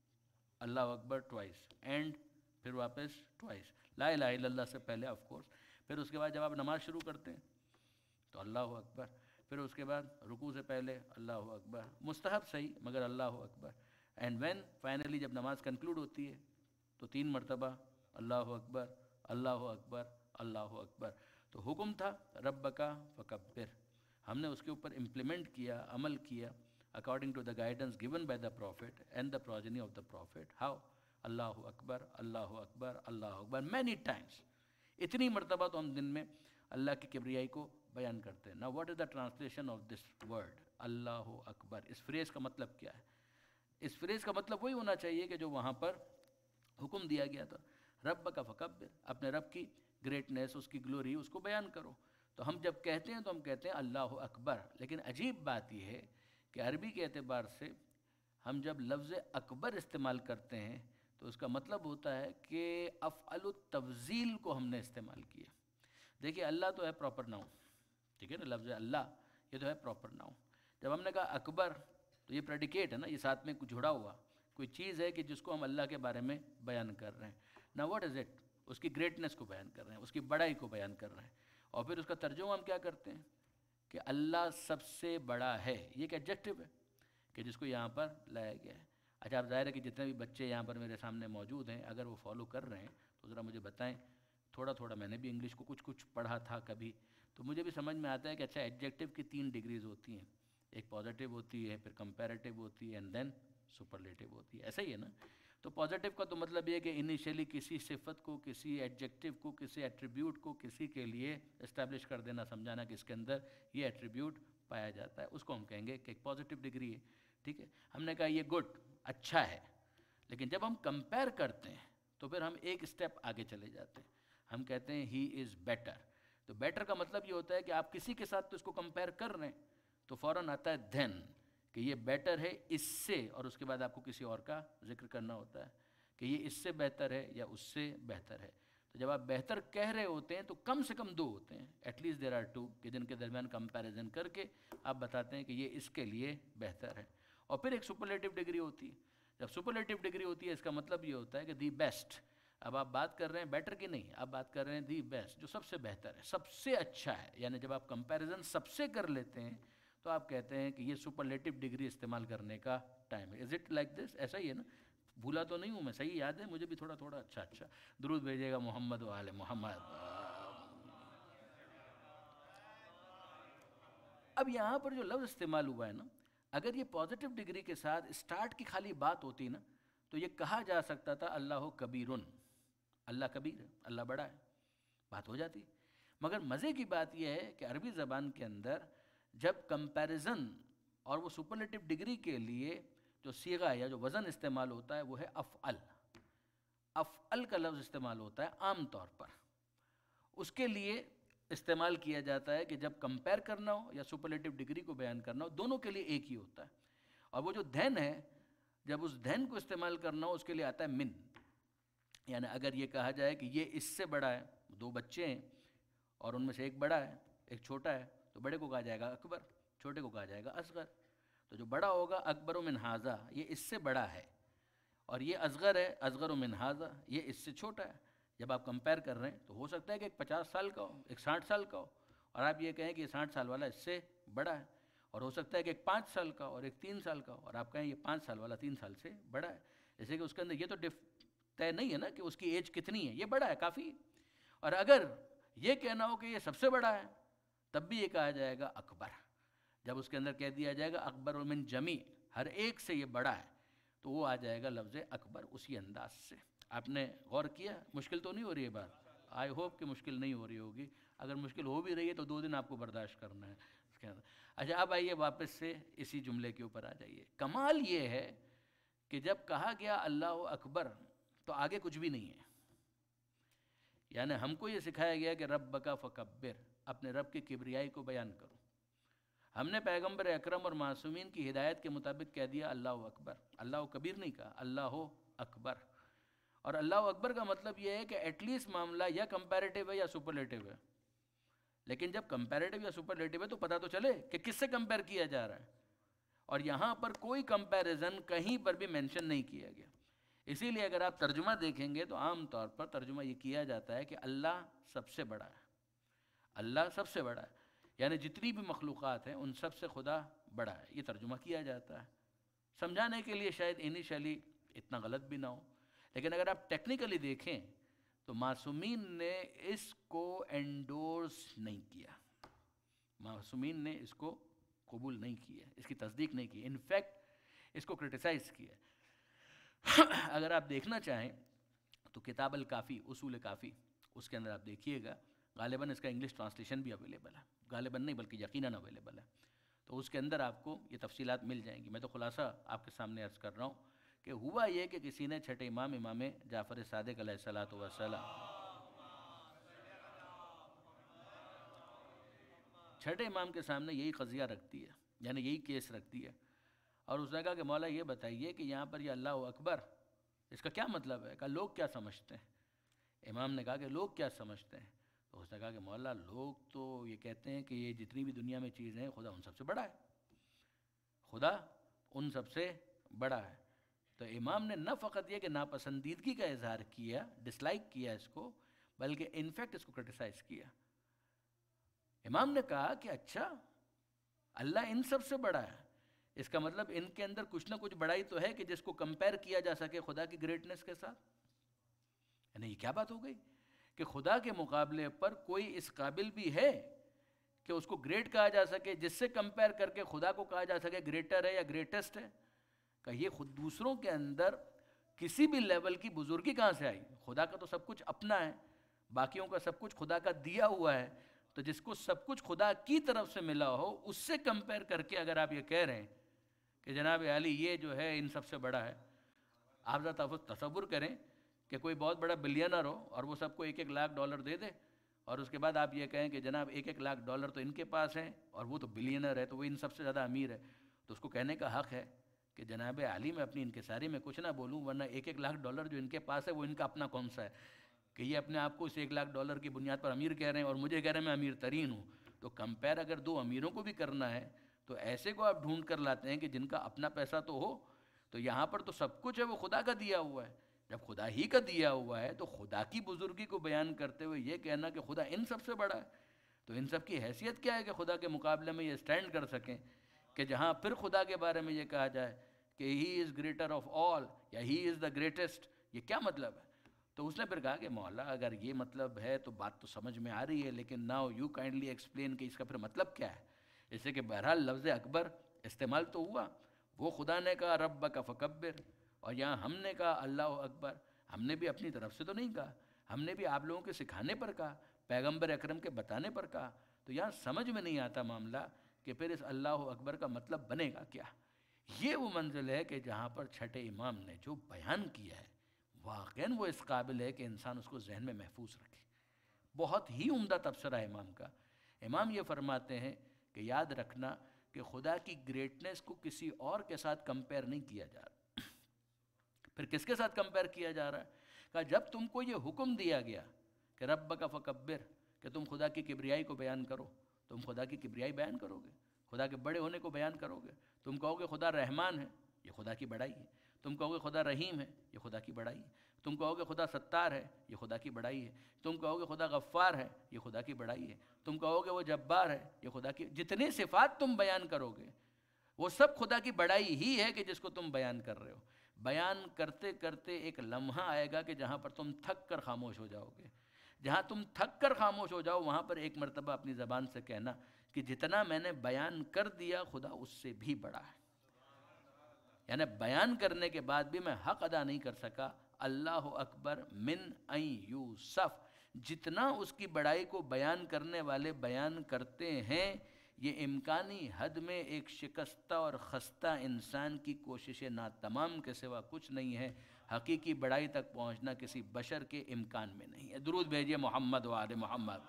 Allah Akbar twice, and پھر واپس ٹوائس، لا الہ الا اللہ سے پہلے آف کورس۔ پھر اس کے بعد جب آپ نماز شروع کرتے ہیں تو اللہ اکبر، پھر اس کے بعد رکوع سے پہلے اللہ اکبر، مستحب صحیح مگر اللہ اکبر، اینڈ وین فائنلی جب نماز کنکلوڈ ہوتی ہے تو تین مرتبہ اللہ اکبر اللہ اکبر اللہ اکبر۔ تو حکم تھا ربک فکبر، ہم نے اس کے اوپر امپلیمنٹ کیا، عمل کیا according to the guidance given by the prophet and the progeny of the prophet. How? Allah Akbar Allah Akbar Allah Akbar many times، اتنی مرتبہ تو ہم دن میں اللہ کی کبریائی کو بیان کرتے ہیں۔ Now what is the translation of this word Allah Akbar? اس فریز کا مطلب کیا ہے؟ اس فریز کا مطلب وہی ہونا چاہیے کہ جو وہاں پر حکم دیا گیا تھا، ربک فکبر، اپنے رب کی گریٹنیس، اس کی گلوری، اس کو بیان کرو۔ تو ہم جب کہتے ہیں تو ہم کہتے ہیں اللہ اکبر، لیکن عجیب بات یہ ہے کہ عربی کے اعتبار سے ہم جب لفظ اکبر استعمال کرتے ہیں تو اس کا مطلب ہوتا ہے کہ افعل التفضیل کو ہم نے استعمال کیا۔ دیکھیے اللہ تو ہے پراپر ناؤن، ٹھیک ہے نا، لفظ اللہ یہ تو ہے پراپر ناؤن۔ جب ہم نے کہا اکبر تو یہ پریڈیکیٹ ہے نا، یہ ساتھ میں کچھ جڑا ہوا کوئی چیز ہے کہ جس کو ہم اللہ کے بارے میں بیان کر رہے ہیں۔ نا واٹ از اٹ؟ اس کی گریٹنس کو بیان کر رہے ہیں، اس کی بڑائی کو بیان کر رہے ہیں، اور پھر اس کا ترجمہ ہم کیا کرتے ہیں کہ اللہ سب سے بڑا ہے۔ یہ ایک ایڈجیکٹو ہے کہ جس کو یہاں پر لایا گیا ہے۔ اچھا آپ ظاہر ہے کہ جتنے بھی بچے یہاں پر میرے سامنے موجود ہیں اگر وہ فالو کر رہے ہیں تو ذرا مجھے بتائیں، تھوڑا تھوڑا میں نے بھی انگلش کو کچھ کچھ پڑھا تھا کبھی، تو مجھے بھی سمجھ میں آتا ہے کہ اچھا ایڈجیکٹو کی تین ڈگریز ہوتی ہیں، ایک پازیٹیو ہوتی ہے، پھر کمپیریٹیو ہوتی ہے، اینڈ دین سپرلیٹیو ہوتی ہے، ایسا ہی ہے نا۔ تو پازیٹیو کا تو مطلب یہ ہے کہ انیشیلی کسی صفت کو، کسی ایڈجیکٹو کو، کسی ایٹریبیوٹ کو کسی کے لیے اسٹیبلش کر دینا، سمجھانا کہ اس کے اندر یہ ایٹریبیوٹ پایا جاتا ہے، اس کو ہم کہیں گے کہ ایک پازیٹیو ڈگری ہے، ٹھیک ہے۔ ہم نے کہا یہ گڈ، اچھا ہے، لیکن جب ہم کمپیئر کرتے ہیں تو پھر ہم ایک اسٹیپ آگے چلے جاتے ہیں، ہم کہتے ہیں ہی از بیٹر۔ تو بیٹر کا مطلب یہ ہوتا ہے کہ آپ کسی کے ساتھ تو اس کو کمپیئر کر رہے ہیں تو فوراً آتا ہے دین کہ یہ بیٹر ہے اس سے، اور اس کے بعد آپ کو کسی اور کا ذکر کرنا ہوتا ہے کہ یہ اس سے بہتر ہے یا اس سے بہتر ہے۔ تو جب آپ بہتر کہہ رہے ہوتے ہیں تو کم سے کم دو ہوتے ہیں، at least there are two, کہ جن کے درمیان کمپیریزن کر کے آپ بتاتے ہیں کہ یہ اس کے لیے بہتر ہے۔ اور پھر ایک سپرلیٹیو ڈگری ہوتی ہے۔ جب سپرلیٹیو ڈگری ہوتی ہے اس کا مطلب یہ ہوتا ہے کہ دی بیسٹ، اب آپ بات کر رہے ہیں بیٹر کی نہیں، آپ بات کر رہے ہیں دی بیسٹ، جو سب سے بہتر ہے، سب سے اچھا ہے۔ یعنی جب آپ کمپیریزن سب سے کر لیتے ہیں تو آپ کہتے ہیں کہ یہ سپرلیٹیو ڈگری استعمال کرنے کا ٹائم ہے۔ Is it like this? ایسا ہی ہے نا؟ بھولا تو نہیں ہوں میں، صحیح یاد ہے مجھے بھی تھوڑا تھوڑا؟ اچھا اچھا، درود بھیجیے گا محمد و آل محمد۔ اب یہاں پر جو لفظ استعمال ہوا ہے نا، اگر یہ پازیٹیو ڈگری کے ساتھ اسٹارٹ کی خالی بات ہوتی نا تو یہ کہا جا سکتا تھا اللہ کبیرن، اللہ کبیر ہے، اللہ بڑا ہے، بات ہو جاتی۔ مگر مزے کی بات یہ ہے کہ عربی زبان کے اندر جب کمپیریزن اور وہ سپرلیٹیو ڈگری کے لیے جو صیغہ یا جو وزن استعمال ہوتا ہے وہ ہے افعل۔ افعل کا لفظ استعمال ہوتا ہے عام طور پر، اس کے لیے استعمال کیا جاتا ہے کہ جب کمپیئر کرنا ہو یا سپرلیٹیو ڈگری کو بیان کرنا ہو، دونوں کے لیے ایک ہی ہوتا ہے۔ اور وہ جو دھن ہے، جب اس دھن کو استعمال کرنا ہو اس کے لیے آتا ہے من۔ یعنی اگر یہ کہا جائے کہ یہ اس سے بڑا ہے، دو بچے ہیں اور ان میں سے ایک بڑا ہے ایک چھوٹا ہے، تو بڑے کو کہا جائے گا اکبر، چھوٹے کو کہا جائے گا اصغر۔ تو جو بڑا ہوگا اکبر من ھذا، یہ اس سے بڑا ہے، اور یہ اصغر ہے اصغر من ھذا، یہ اس سے چھوٹا ہے۔ جب آپ کمپیئر کر رہے ہیں تو ہو سکتا ہے کہ ایک پچاس سال کا ہو، ایک ساٹھ سال کا ہو، اور آپ یہ کہیں کہ یہ ساٹھ سال والا اس سے بڑا ہے، اور ہو سکتا ہے کہ ایک پانچ سال کا اور ایک تین سال کا ہو، اور آپ کہیں یہ پانچ سال والا تین سال سے بڑا ہے۔ جیسے کہ اس کے اندر یہ تو ڈف طے نہیں ہے نا کہ اس کی ایج کتنی ہے، یہ بڑا ہے کافی۔ اور اگر یہ کہنا ہو کہ یہ سب سے بڑا ہے تب بھی یہ کہا جائے گا اکبر. جب اس کے اندر کہہ دیا جائے گا اکبر من جمی، ہر ایک سے یہ بڑا ہے، تو وہ آ جائے گا لفظ اکبر اسی انداز سے. آپ نے غور کیا؟ مشکل تو نہیں ہو رہی ہے بات؟ آئی ہوپ کہ مشکل نہیں ہو رہی ہوگی. اگر مشکل ہو بھی رہی ہے تو دو دن آپ کو برداشت کرنا ہے اس کے اندر. اچھا اب آئیے واپس سے اسی جملے کے اوپر آ جائیے. کمال یہ ہے کہ جب کہا گیا اللہ اکبر تو آگے کچھ بھی نہیں ہے. یعنی ہم کو یہ سکھایا گیا کہ رب کا فکبر، اپنے رب کی کبریائی کو بیان کرو. ہم نے پیغمبر اکرم اور معصومین کی ہدایت کے مطابق کہہ دیا اللہ اکبر. اللہ کبیر نہیں کہا، اللہ اکبر. اور اللہ اکبر کا مطلب یہ ہے کہ ایٹ لیسٹ معاملہ یا کمپیریٹیو ہے یا سپرلیٹیو ہے. لیکن جب کمپیریٹیو یا سپرلیٹیو ہے تو پتہ تو چلے کہ کس سے کمپیئر کیا جا رہا ہے. اور یہاں پر کوئی کمپیریزن کہیں پر بھی مینشن نہیں کیا گیا. اسی لیے اگر آپ ترجمہ دیکھیں گے تو عام طور پر ترجمہ یہ کیا جاتا ہے کہ اللہ سب سے بڑا ہے. اللہ سب سے بڑا ہے، یعنی جتنی بھی مخلوقات ہیں ان سب سے خدا بڑا ہے. یہ ترجمہ کیا جاتا ہے سمجھانے کے لیے، شاید انیشلی اتنا غلط بھی نہ ہو. لیکن اگر آپ ٹیکنیکلی دیکھیں تو معصومین نے اس کو انڈورس نہیں کیا، معصومین نے اس کو قبول نہیں کیا، اس کی تصدیق نہیں کی، انفیکٹ اس کو کرٹیسائز کیا. اگر آپ دیکھنا چاہیں تو کتاب الکافی، اصول کافی، اس کے اندر آپ دیکھیے گا، غالباً اس کا انگلش ٹرانسلیشن بھی اویلیبل ہے، غالباً نہیں بلکہ یقیناً اویلیبل ہے. تو اس کے اندر آپ کو یہ تفصیلات مل جائیں گی. میں تو خلاصہ آپ کے سامنے عرض کر رہا ہوں کہ ہوا یہ کہ کسی نے چھٹے امام امام جعفر صادق علیہ الصلوۃ والسلام چھٹے امام کے سامنے یہی قضیہ رکھتی ہے، یعنی یہی کیس رکھتی ہے. اور اس نے کہا کہ مولا یہ بتائیے کہ یہاں پر یہ اللہ اکبر اس کا کیا مطلب ہے؟ کہا لوگ کیا سمجھتے ہیں؟ امام نے کہا کہ لوگ کیا سمجھتے ہیں؟ تو اس نے کہا کہ مولا لوگ تو یہ کہتے ہیں کہ یہ جتنی بھی دنیا میں چیزیں ہیں خدا ان سب سے بڑا ہے، خدا ان سب سے بڑا ہے. تو امام نے نہ فقط یہ کہ ناپسندیدگی کا اظہار کیا، ڈس لائک کیا اس کو، بلکہ انفیکٹ اس کو کرٹیسائز کیا. امام نے کہا کہ اچھا اللہ ان سب سے بڑا ہے، اس کا مطلب ان کے اندر کچھ نہ کچھ بڑائی تو ہے کہ جس کو کمپیئر کیا جا سکے خدا کی گریٹنس کے ساتھ. یعنی یہ کیا بات ہو گئی کہ خدا کے مقابلے پر کوئی اس قابل بھی ہے کہ اس کو گریٹ کہا جا سکے، جس سے کمپیئر کر کے خدا کو کہا جا سکے گریٹر ہے یا گریٹسٹ ہے؟ کہ یہ خود دوسروں کے اندر کسی بھی لیول کی بزرگی کہاں سے آئی؟ خدا کا تو سب کچھ اپنا ہے، باقیوں کا سب کچھ خدا کا دیا ہوا ہے. تو جس کو سب کچھ خدا کی طرف سے ملا ہو اس سے کمپیئر کر کے اگر آپ یہ کہہ رہے ہیں کہ جناب علی یہ جو ہے ان سب سے بڑا ہے، آپ ذرا تصور کریں کہ کوئی بہت بڑا بلینر ہو اور وہ سب کو ایک ایک لاکھ ڈالر دے دے، اور اس کے بعد آپ یہ کہیں کہ جناب ایک ایک لاکھ ڈالر تو ان کے پاس ہیں اور وہ تو بلینر ہے، تو وہ ان سب سے زیادہ امیر ہے. تو اس کو کہنے کا حق ہے کہ جناب علی میں اپنی انکساری میں کچھ نہ بولوں، ورنہ ایک ایک لاکھ ڈالر جو ان کے پاس ہے وہ ان کا اپنا کون سا ہے کہ یہ اپنے آپ کو اس ایک لاکھ ڈالر کی بنیاد پر امیر کہہ رہے ہیں اور مجھے کہہ رہے ہیں میں امیر ترین ہوں. تو کمپیئر اگر دو امیروں کو بھی کرنا ہے تو ایسے کو آپ ڈھونڈ کر لاتے ہیں کہ جن کا اپنا پیسہ تو ہو. تو یہاں پر تو سب کچھ ہے وہ خدا کا دیا ہوا ہے. جب خدا ہی کا دیا ہوا ہے تو خدا کی بزرگی کو بیان کرتے ہوئے یہ کہنا کہ خدا ان سب سے بڑا ہے، تو ان سب کی حیثیت کیا ہے کہ خدا کے مقابلے میں یہ سٹینڈ کر سکیں کہ جہاں پھر خدا کے بارے میں یہ کہا جائے کہ ہی از گریٹر آف آل یا ہی از دا گریٹسٹ. یہ کیا مطلب ہے؟ تو اس نے پھر کہا کہ مولا اگر یہ مطلب ہے تو بات تو سمجھ میں آ رہی ہے، لیکن ناؤ یو کائنڈلی ایکسپلین کہ اس کا پھر مطلب کیا ہے. اس سے کہ بہرحال لفظ اکبر استعمال تو ہوا، وہ خدا نے کہا رب کا فکبر، اور یہاں ہم نے کہا اللہ اکبر. ہم نے بھی اپنی طرف سے تو نہیں کہا، ہم نے بھی آپ لوگوں کے سکھانے پر کہا، پیغمبر اکرم کے بتانے پر کہا. تو یہاں سمجھ میں نہیں آتا معاملہ کہ پھر اس اللہ اکبر کا مطلب بنے گا کیا. یہ وہ منزل ہے کہ جہاں پر چھٹے امام نے جو بیان کیا ہے واقعاً وہ اس قابل ہے کہ انسان اس کو ذہن میں محفوظ رکھے. بہت ہی عمدہ تبصرہ ہے امام کا. امام یہ فرماتے ہیں کہ یاد رکھنا کہ خدا کی گریٹنس کو کسی اور کے ساتھ کمپیئر نہیں کیا جا رہا. پھر کس کے ساتھ کمپیئر کیا جا رہا ہے؟ کہ جب تم کو یہ حکم دیا گیا کہ رب کا فکبر، کہ تم خدا کی کبریائی کو بیان کرو، تم خدا کی کبریائی بیان کرو گے، خدا کے بڑے ہونے کو بیان کرو گے. تم کہو گے خدا رحمان ہے، یہ خدا کی بڑائی ہے. تم کہو گے خدا رحیم ہے، یہ خدا کی بڑائی ہے. تم کہو گے خدا ستار ہے، یہ خدا کی بڑائی ہے. تم کہو گے خدا غفار ہے، یہ خدا کی بڑائی ہے. تم کہو گے وہ جبار ہے، یہ خدا کی، جتنی صفات تم بیان کرو گے وہ سب خدا کی بڑائی ہی ہے کہ جس کو تم بیان کر رہے ہو. بیان کرتے کرتے ایک لمحہ آئے گا کہ جہاں پر تم تھک کر خاموش ہو جاؤ گے، جہاں تم تھک کر خاموش ہو جاؤ وہاں پر ایک مرتبہ اپنی زبان سے کہنا کہ جتنا میں نے بیان کر دیا خدا اس سے بھی بڑا ہے. یعنی بیان کرنے کے بعد بھی میں حق ادا نہیں کر سکا. اللہ اکبر من ان یوسف، جتنا اس کی بڑائی کو بیان کرنے والے بیان کرتے ہیں، یہ امکانی حد میں ایک شکستہ اور خستہ انسان کی کوشش ناتمام کے سوا کچھ نہیں ہے. حقیقی بڑائی تک پہنچنا کسی بشر کے امکان میں نہیں ہے. درود بھیجیے محمد و آل محمد.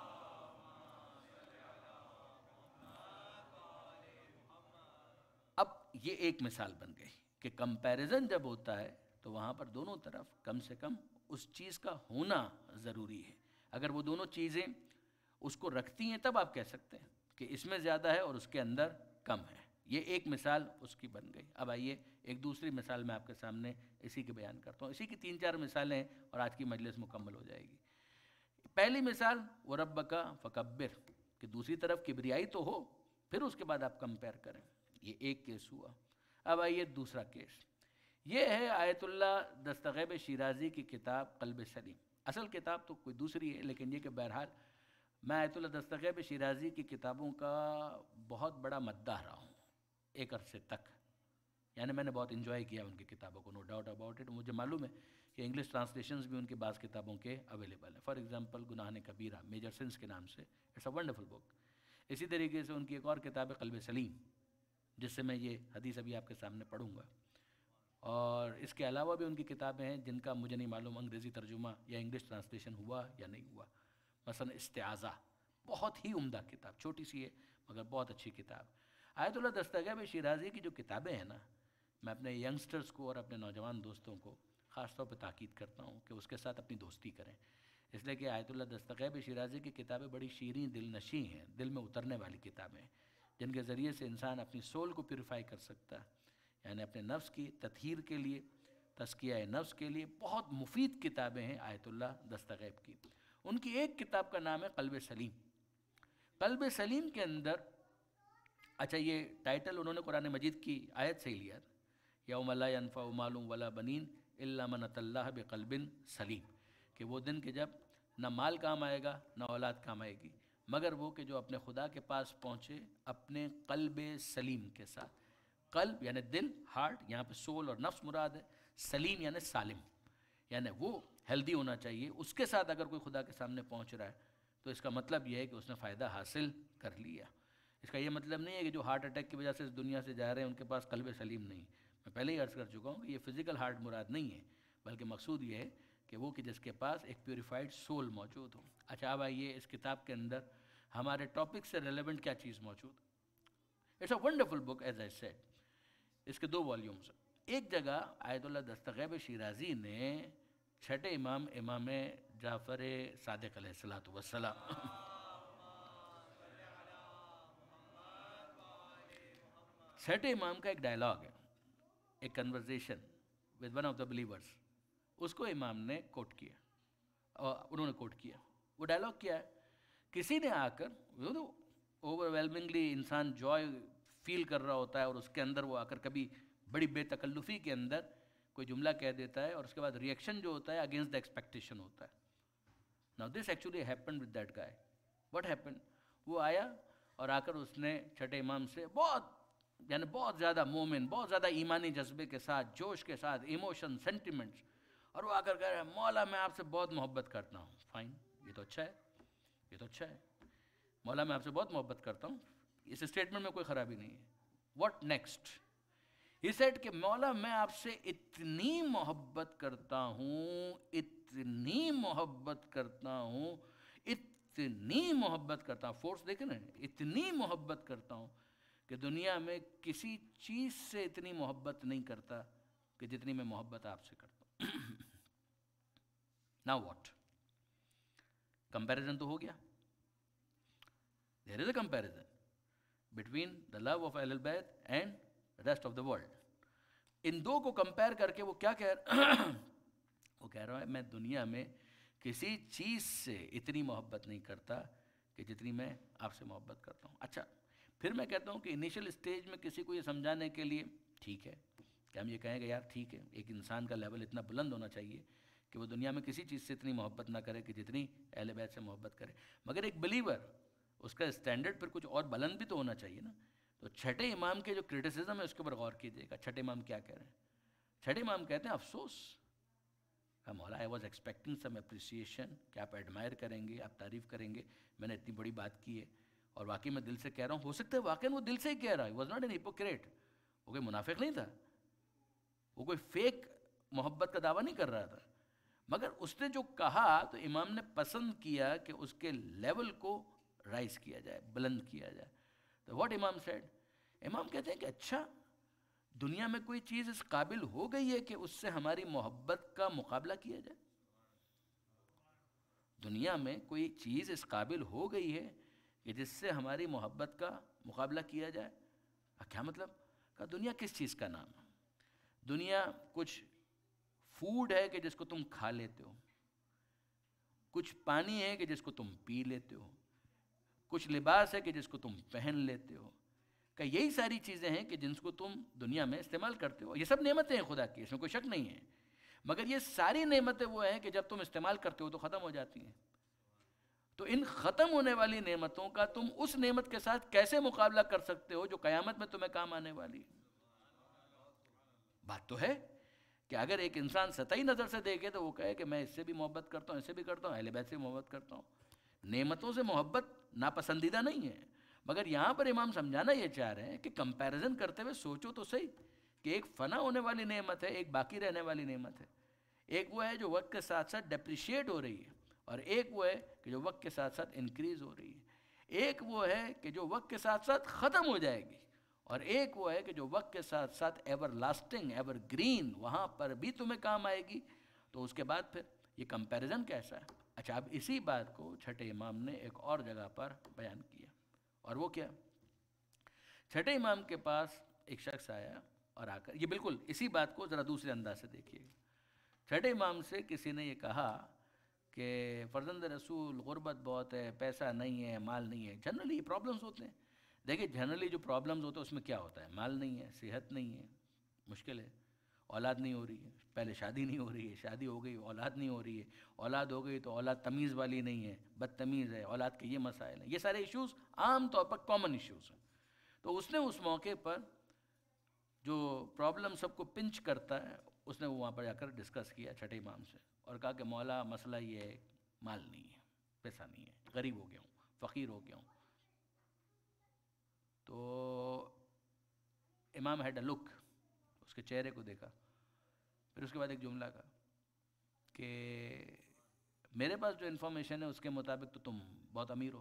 اب یہ ایک مثال بن گئی کہ کمپیریزن جب ہوتا ہے تو وہاں پر دونوں طرف کم سے کم اس چیز کا ہونا ضروری ہے. اگر وہ دونوں چیزیں اس کو رکھتی ہیں تب آپ کہہ سکتے ہیں کہ اس میں زیادہ ہے اور اس کے اندر کم ہے. یہ ایک مثال اس کی بن گئی. اب آئیے ایک دوسری مثال میں آپ کے سامنے اسی کے بیان کرتا ہوں. اسی کی تین چار مثالیں ہیں اور آج کی مجلس مکمل ہو جائے گی. پہلی مثال وَرَبَّكَ فَكَبِّرْ، کہ دوسری طرف کبریائی تو ہو پھر اس کے بعد آپ کمپیئر کریں. یہ ایک کیس ہوا. اب آئیے دوسرا کیس. یہ ہے آیت اللہ دستغیب شیرازی کی کتاب قلب سلیم. اصل کتاب تو کوئی دوسری ہے، لیکن یہ کہ بہرحال میں آیت اللہ دستغیب شیرازی کی کتابوں کا بہت بڑا مداح رہا ہوں ایک عرصے تک. یعنی میں نے بہت انجوائے کیا ان کی کتابوں کو، نو ڈاؤٹ اباؤٹ اٹ. مجھے معلوم ہے کہ انگلش ٹرانسلیشنز بھی ان کی بعض کتابوں کے اویلیبل ہیں. فار ایگزامپل گناہ کبیرہ میجر سنس کے نام سے، اٹس اے ونڈرفل بک. اسی طریقے سے ان کی ایک اور کتاب ہے قلب سلیم، جس سے میں یہ حدیث ابھی آپ کے سامنے پڑھوں گا. اور اس کے علاوہ بھی ان کی کتابیں ہیں جن کا مجھے نہیں معلوم انگریزی ترجمہ یا انگلش ٹرانسلیشن ہوا یا نہیں ہوا. مثلا استعاذہ، بہت ہی عمدہ کتاب، چھوٹی سی ہے مگر بہت اچھی کتاب. آیت اللہ دستغیب شیرازی کی جو کتابیں ہیں نا، میں اپنے ینگسٹرز کو اور اپنے نوجوان دوستوں کو خاص طور پہ تاکید کرتا ہوں کہ اس کے ساتھ اپنی دوستی کریں. اس لیے کہ آیت اللہ دستغیب شیرازی کی کتابیں بڑی شیریں دل نشیں ہیں، دل میں اترنے والی کتابیں ہیں، جن کے ذریعے سے انسان اپنی سول کو پیوریفائی کر سکتا ہے. یعنی اپنے نفس کی تطہیر کے لیے، تزکیہ نفس کے لیے بہت مفید کتابیں ہیں آیت اللہ دستغیب کی. ان کی ایک کتاب کا نام ہے قلب سلیم. قلب سلیم کے اندر، اچھا یہ ٹائٹل انہوں نے قرآن مجید کی آیت سے ہی لیا، یوم لا ینفع مال ولا بنین الا من اتى اللہ بقلب سلیم، کہ وہ دن کہ جب نہ مال کام آئے گا نہ اولاد کام آئے گی مگر وہ کہ جو اپنے خدا کے پاس پہنچے اپنے قلب سلیم کے ساتھ. قلب یعنی دل، ہارٹ، یہاں پہ سول اور نفس مراد ہے. سلیم یعنی سالم، یعنی وہ ہیلدی ہونا چاہیے. اس کے ساتھ اگر کوئی خدا کے سامنے پہنچ رہا ہے تو اس کا مطلب یہ ہے کہ اس نے فائدہ حاصل کر لیا. اس کا یہ مطلب نہیں ہے کہ جو ہارٹ اٹیک کی وجہ سے اس دنیا سے جا رہے ہیں ان کے پاس قلب سلیم نہیں. میں پہلے ہی عرض کر چکا ہوں کہ یہ فزیکل ہارٹ مراد نہیں ہے، بلکہ مقصود یہ ہے کہ وہ کہ جس کے پاس ایک پیوریفائڈ سول موجود ہو. اچھا اب آئیے اس کتاب کے اندر ہمارے ٹاپک سے ریلیونٹ کیا چیز موجود. It's a wonderful book as I said. اس کے دو والیومز. ایک جگہ آیت اللہ دستغیب شیرازی نے چھٹے امام امام جعفر صادق علیہ الصلوۃ والسلام چھٹے امام کا ایک ڈائلاگ ہے، ایک conversation with one of the believers. اس کو امام نے کوٹ کیا، اور انہوں نے کوٹ کیا. وہ ڈائلاگ کیا ہے؟ کسی نے آ کر اوور ویلمنگلی انسان جوائے فیل کر رہا ہوتا ہے اور اس کے اندر وہ آ کر کبھی بڑی بے تکلفی کے اندر کوئی جملہ کہہ دیتا ہے اور اس کے بعد ریئیکشن جو ہوتا ہے اگینسٹ دا ایکسپیکٹیشن ہوتا ہے. Now this actually happen with that guy. What happen? وہ آیا اور آ کر اس نے چھٹے امام سے بہت یعنی بہت زیادہ مومن، بہت زیادہ ایمانی جذبے کے ساتھ، جوش کے ساتھ، ایموشن، سینٹیمنٹس، اور وہ آ کر کہہ رہا ہے مولا میں آپ سے بہت محبت کرتا ہوں. فائن، یہ تو اچھا ہے، یہ تو اچھا ہے. مولا میں آپ سے بہت محبت کرتا ہوں، اس اسٹیٹمنٹ میں کوئی خرابی نہیں ہے. What next? ہی سیڈ کہ مولا میں آپ سے اتنی محبت کرتا ہوں، اتنی محبت کرتا ہوں، اتنی محبت کرتا ہوں. فورس دیکھیں نا، اتنی محبت کرتا ہوں کہ دنیا میں کسی چیز سے اتنی محبت نہیں کرتا کہ جتنی میں محبت آپ سے کرتا ہوں. Now what? Comparison تو ہو گیا. There is a comparison between the love of Ahl al-Bayt and rest of the world. ان دو کو کمپیئر کر کے وہ کیا کہہ رہا وہ کہہ رہا ہے میں دنیا میں کسی چیز سے اتنی محبت نہیں کرتا کہ جتنی میں آپ سے محبت کرتا ہوں. اچھا پھر میں کہتا ہوں کہ انیشل اسٹیج میں کسی کو یہ سمجھانے کے لیے ٹھیک ہے کہ ہم یہ کہیں گے یار ٹھیک ہے، ایک انسان کا لیول اتنا بلند ہونا چاہیے کہ وہ دنیا میں کسی چیز سے اتنی محبت نہ کرے کہ جتنی اہل بیت سے محبت کرے. مگر ایک بلیور اس کا اسٹینڈرڈ پھر کچھ اور بلند بھی تو ہونا چاہیے نا. تو چھٹے امام کے جو کرٹیسزم ہے اس کے اوپر غور کیجیے گا. چھٹے امام کیا کہہ رہے ہیں؟ چھٹے امام کہتے ہیں افسوس. مولا I was expecting some appreciation کہ آپ ایڈمائر کریں گے, آپ تعریف کریں گے, میں نے اتنی بڑی بات کی ہے اور واقعی میں دل سے کہہ رہا ہوں. ہو سکتا ہے واقعی وہ دل سے ہی کہہ رہا ہے. Was not a hypocrite. وہ کوئی منافق نہیں تھا, وہ کوئی فیک محبت کا دعویٰ نہیں کر رہا تھا. مگر اس نے جو کہا تو امام نے پسند کیا کہ اس کے لیول کو رائز کیا جائے, بلند کیا جائے. تو واٹ امام سیڈ, امام کہتے ہیں کہ اچھا دنیا میں کوئی چیز اس قابل ہو گئی ہے کہ اس سے ہماری محبت کا مقابلہ کیا جائے. دنیا میں کوئی چیز اس قابل ہو گئی ہے کہ جس سے ہماری محبت کا مقابلہ کیا جائے. کیا مطلب؟ کہ دنیا کس چیز کا نام ہے؟ دنیا کچھ فوڈ ہے کہ جس کو تم کھا لیتے ہو, کچھ پانی ہے کہ جس کو تم پی لیتے ہو, کچھ لباس ہے کہ جس کو تم پہن لیتے ہو. کہ یہی ساری چیزیں ہیں کہ جن کو تم دنیا میں استعمال کرتے ہو. یہ سب نعمتیں ہیں خدا کی, اس میں کوئی شک نہیں ہے. مگر یہ ساری نعمتیں وہ ہیں کہ جب تم استعمال کرتے ہو تو ختم ہو جاتی ہیں. تو ان ختم ہونے والی نعمتوں کا تم اس نعمت کے ساتھ کیسے مقابلہ کر سکتے ہو جو قیامت میں تمہیں کام آنے والی ہے؟ بات تو ہے کہ اگر ایک انسان سطحی نظر سے دیکھے تو وہ کہے کہ میں اس سے بھی محبت کرتا ہوں, اس سے بھی کرتا ہوں, اہل بیت سے بھی محبت کرتا ہوں. نعمتوں سے محبت ناپسندیدہ نہیں ہے. مگر یہاں پر امام سمجھانا یہ چاہ رہے ہیں کہ کمپیریزن کرتے ہوئے سوچو تو صحیح کہ ایک فنا ہونے والی نعمت ہے, ایک باقی رہنے والی نعمت ہے. ایک وہ ہے جو وقت کے ساتھ ساتھ ڈیپریشیٹ ہو رہی ہے, اور ایک وہ ہے کہ جو وقت کے ساتھ ساتھ انکریز ہو رہی ہے. ایک وہ ہے کہ جو وقت کے ساتھ ساتھ ختم ہو جائے گی, اور ایک وہ ہے کہ جو وقت کے ساتھ ساتھ ایور لاسٹنگ, ایور گرین, وہاں پر بھی تمہیں کام آئے گی. تو اس کے بعد پھر یہ کمپیریزن کیسا ہے؟ اچھا, اب اسی بات کو چھٹے امام نے ایک اور جگہ پر بیان کیا, اور وہ کیا؟ چھٹے امام کے پاس ایک شخص آیا اور آ کر, یہ بالکل اسی بات کو ذرا دوسرے انداز سے دیکھیے. چھٹے امام سے کسی نے یہ کہا کہ فرزند رسول غربت بہت ہے, پیسہ نہیں ہے, مال نہیں ہے. جنرلی یہ پرابلمس ہوتے ہیں. دیکھیں جنرلی جو پرابلمز ہوتے ہیں اس میں کیا ہوتا ہے؟ مال نہیں ہے, صحت نہیں ہے, مشکل ہے, اولاد نہیں ہو رہی ہے, پہلے شادی نہیں ہو رہی ہے, شادی ہو گئی اولاد نہیں ہو رہی ہے, اولاد ہو گئی تو اولاد تمیز والی نہیں ہے, بدتمیز ہے, اولاد کے یہ مسائل ہیں. یہ سارے ایشوز عام طور پر کامن ایشوز ہیں. تو اس نے اس موقع پر جو پرابلم سب کو پنچ کرتا ہے, اس نے وہاں پر جا کر ڈسکس کیا چھٹے امام سے, اور کہا کہ مولا مسئلہ یہ ہے, مال نہیں ہے, پیسہ نہیں ہے, غریب ہو گیا ہوں, فقیر ہو گیا ہوں. تو امام ہیڈ اے لک, اس کے چہرے کو دیکھا, پھر اس کے بعد ایک جملہ کہا کہ میرے پاس جو انفارمیشن ہے اس کے مطابق تو تم بہت امیر ہو.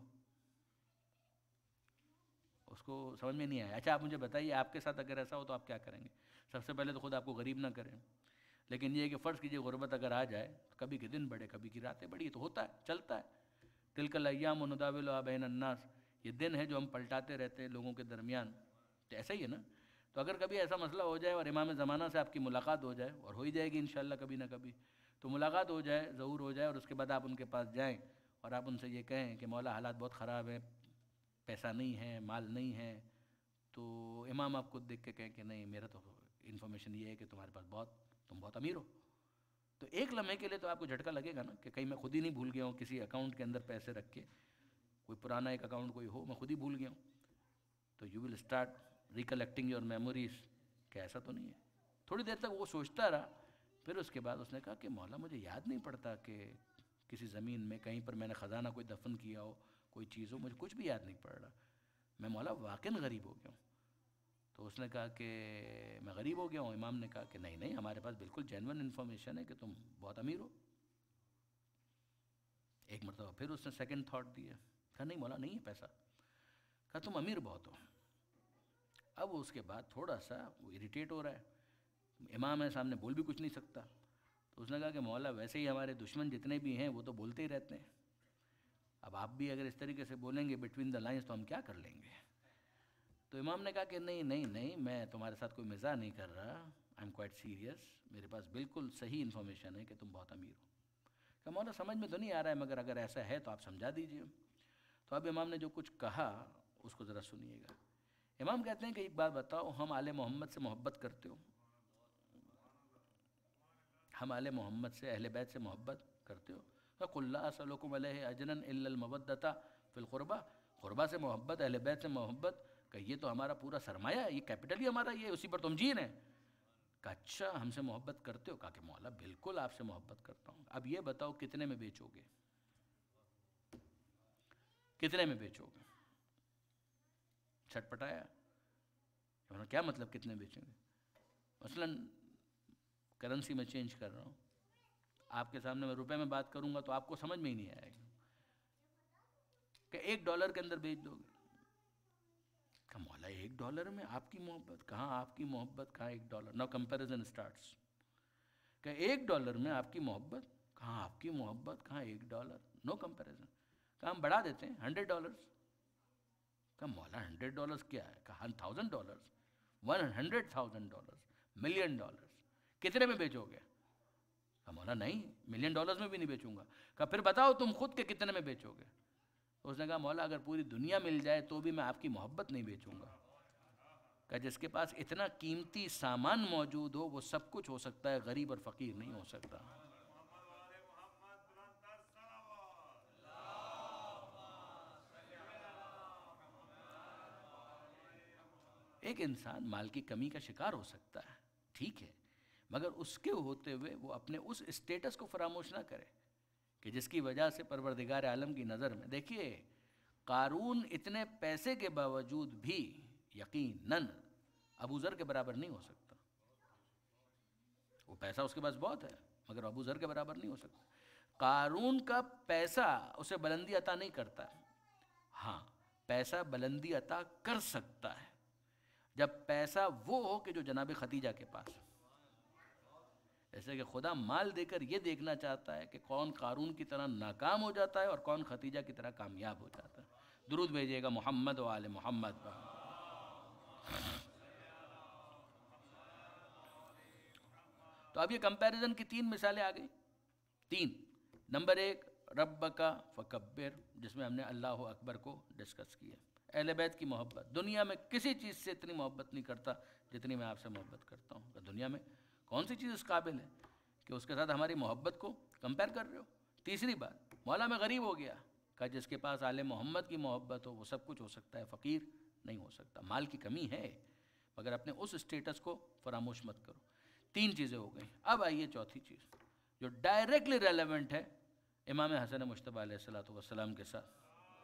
اس کو سمجھ میں نہیں آیا. اچھا آپ مجھے بتائیے آپ کے ساتھ اگر ایسا ہو تو آپ کیا کریں گے؟ سب سے پہلے تو خود آپ کو غریب نہ کریں, لیکن یہ کہ فرض کیجئے غربت اگر آ جائے, کبھی کے دن بڑھے کبھی کی راتیں بڑھی, تو ہوتا ہے, چلتا ہے. تلک الایام نداولها بین الناس, یہ دن ہے جو ہم پلٹاتے رہتے ہیں لوگوں کے درمیان. تو ایسا ہی ہے نا. تو اگر کبھی ایسا مسئلہ ہو جائے اور امام زمانہ سے آپ کی ملاقات ہو جائے, اور ہو ہی جائے گی انشاءاللہ کبھی نہ کبھی, تو ملاقات ہو جائے, ظہور ہو جائے, اور اس کے بعد آپ ان کے پاس جائیں اور آپ ان سے یہ کہیں کہ مولا حالات بہت خراب ہیں, پیسہ نہیں ہے, مال نہیں ہے, تو امام آپ کو دیکھ کے کہیں کہ نہیں میرا تو انفارمیشن یہ ہے کہ تمہارے پاس بہت, تم بہت امیر ہو. تو ایک لمحے کے لیے تو آپ کو جھٹکا لگے گا نا کہ کہیں میں خود ہی نہیں بھول گیا ہوں کسی اکاؤنٹ کے اندر پیسے رکھ کے, کوئی پرانا ایک اکاؤنٹ کوئی ہو, میں خود ہی بھول گیا ہوں. تو you will start recollecting your memories کہ ایسا تو نہیں ہے. تھوڑی دیر تک وہ سوچتا رہا, پھر اس کے بعد اس نے کہا کہ مولا مجھے یاد نہیں پڑتا کہ کسی زمین میں کہیں پر میں نے خزانہ کوئی دفن کیا ہو, کوئی چیز ہو, مجھے کچھ بھی یاد نہیں پڑ رہا, میں مولا واقعاً غریب ہو گیا ہوں. تو اس نے کہا کہ میں غریب ہو گیا ہوں. امام نے کہا کہ نہیں نہیں, ہمارے پاس بالکل جینون انفارمیشن ہے کہ تم بہت امیر ہو. ایک مرتبہ پھر اس نے سیکنڈ تھاٹ دیا, کہا نہیں مولا نہیں ہے پیسہ. کہا تم امیر بہت ہو. اب اس کے بعد تھوڑا سا وہ اریٹیٹ ہو رہا ہے, امام ہے سامنے, بول بھی کچھ نہیں سکتا. تو اس نے کہا کہ مولا ویسے ہی ہمارے دشمن جتنے بھی ہیں وہ تو بولتے ہی رہتے ہیں, اب آپ بھی اگر اس طریقے سے بولیں گے بٹوین دا لائنز تو ہم کیا کر لیں گے. تو امام نے کہا کہ نہیں نہیں نہیں, میں تمہارے ساتھ کوئی مزاح نہیں کر رہا, آئی ایم کوائٹ سیریس, میرے پاس بالکل صحیح انفارمیشن ہے کہ تم بہت امیر ہو. کہ مولا سمجھ میں تو نہیں آ رہا ہے, مگر اگر ایسا ہے تو آپ سمجھا دیجئے. تو اب امام نے جو کچھ کہا اس کو ذرا سنیے گا. امام کہتے ہیں کہ ایک بات بتاؤ, ہم آل محمد سے محبت کرتے ہو؟ ہم آل محمد سے، اہل بیت سے محبت کرتے ہو؟ فَقُلْ لَا أَسْأَلُكُمْ عَلَيْهِ أَجْرًا إِلَّا الْمَوَدَّةَ فِي الْقُرْبَى، قربہ سے محبت، اہل بیت سے محبت، کہ یہ تو ہمارا پورا سرمایہ ہے، یہ کیپٹل ہی ہمارا، یہ اسی پر تم جی رہے ہیں۔ کہ اچھا ہم سے محبت کرتے ہو؟ کہا کہ مولا بالکل آپ سے محبت کرتا ہوں، اب یہ بتاؤ کتنے میں بیچو گے، کتنے میں بیچو گے؟ چھٹ پٹایا، کیا مطلب کتنے بیچیں گے؟ مثلاً کرنسی میں چینج کر رہا ہوں، آپ کے سامنے میں روپے میں بات کروں گا تو آپ کو سمجھ میں ہی نہیں آئے گا کہ ایک ڈالر کے اندر بیچ دو گے۔ کہ مولا ایک ڈالر میں آپ کی محبت، کہاں آپ کی محبت، کہاں ایک ڈالر، نو کمپیریزن اسٹارٹس۔ کہ ایک ڈالر میں آپ کی محبت، کہاں آپ کی محبت، کہاں ایک ڈالر، نو کمپیریزن۔ کہ ہم بڑھا دیتے ہیں ہنڈریڈ ڈالرز۔ کہ مولا ہنڈریڈ ڈالرز کیا ہے؟ کہ thousand dollars, one hundred thousand dollars, million dollars, کتنے میں بیچو گے؟ کہ مولا نہیں، ملین ڈالرز میں بھی نہیں بیچوں گا۔ کہ پھر بتاؤ تم خود کے کتنے میں بیچو گے؟ تو اس نے کہا مولا اگر پوری دنیا مل جائے تو بھی میں آپ کی محبت نہیں بیچوں گا۔ کہ جس کے پاس اتنا قیمتی سامان موجود ہو وہ سب کچھ ہو سکتا ہے، غریب اور فقیر نہیں ہو سکتا۔ ایک انسان مال کی کمی کا شکار ہو سکتا ہے، ٹھیک ہے، مگر اس کے ہوتے ہوئے وہ اپنے اس اسٹیٹس کو فراموش نہ کرے کہ جس کی وجہ سے پروردگار عالم کی نظر میں، دیکھیے قارون اتنے پیسے کے باوجود بھی یقیناً ابو ذر کے برابر نہیں ہو سکتا۔ وہ پیسہ اس کے پاس بہت ہے مگر ابو ذر کے برابر نہیں ہو سکتا۔ قارون کا پیسہ اسے بلندی عطا نہیں کرتا، ہاں پیسہ بلندی عطا کر سکتا ہے جب پیسہ وہ ہو کہ جو جناب خدیجہ کے پاس، جیسے کہ خدا مال دے کر یہ دیکھنا چاہتا ہے کہ کون قارون کی طرح ناکام ہو جاتا ہے اور کون خدیجہ کی طرح کامیاب ہو جاتا ہے۔ درود بھیجیے گا محمد و آل محمد۔ تو اب یہ کمپیریزن کی تین مثالیں آ گئی، تین۔ نمبر ایک ربک فکبر، جس میں ہم نے اللہ اکبر کو ڈسکس کیا۔ اہل بیت کی محبت، دنیا میں کسی چیز سے اتنی محبت نہیں کرتا جتنی میں آپ سے محبت کرتا ہوں۔ دنیا میں کون سی چیز اس قابل ہے کہ اس کے ساتھ ہماری محبت کو کمپیئر کر رہے ہو؟ تیسری بات، مولا میں غریب ہو گیا، کہ جس کے پاس آل محمد کی محبت ہو وہ سب کچھ ہو سکتا ہے، فقیر نہیں ہو سکتا۔ مال کی کمی ہے مگر اپنے اس اسٹیٹس کو فراموش مت کرو۔ تین چیزیں ہو گئیں، اب آئیے چوتھی چیز جو ڈائریکٹلی ریلیونٹ ہے امام حسن مجتبیٰ علیہ الصلوۃ والسلام کے ساتھ۔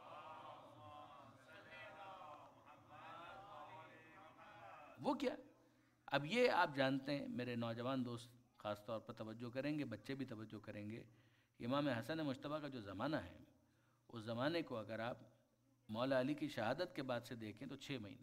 وہ کیا؟ اب یہ آپ جانتے ہیں، میرے نوجوان دوست خاص طور پر توجہ کریں گے، بچے بھی توجہ کریں گے، امام حسن مجتبیٰ کا جو زمانہ ہے اس زمانے کو اگر آپ مولا علی کی شہادت کے بعد سے دیکھیں تو چھ مہینے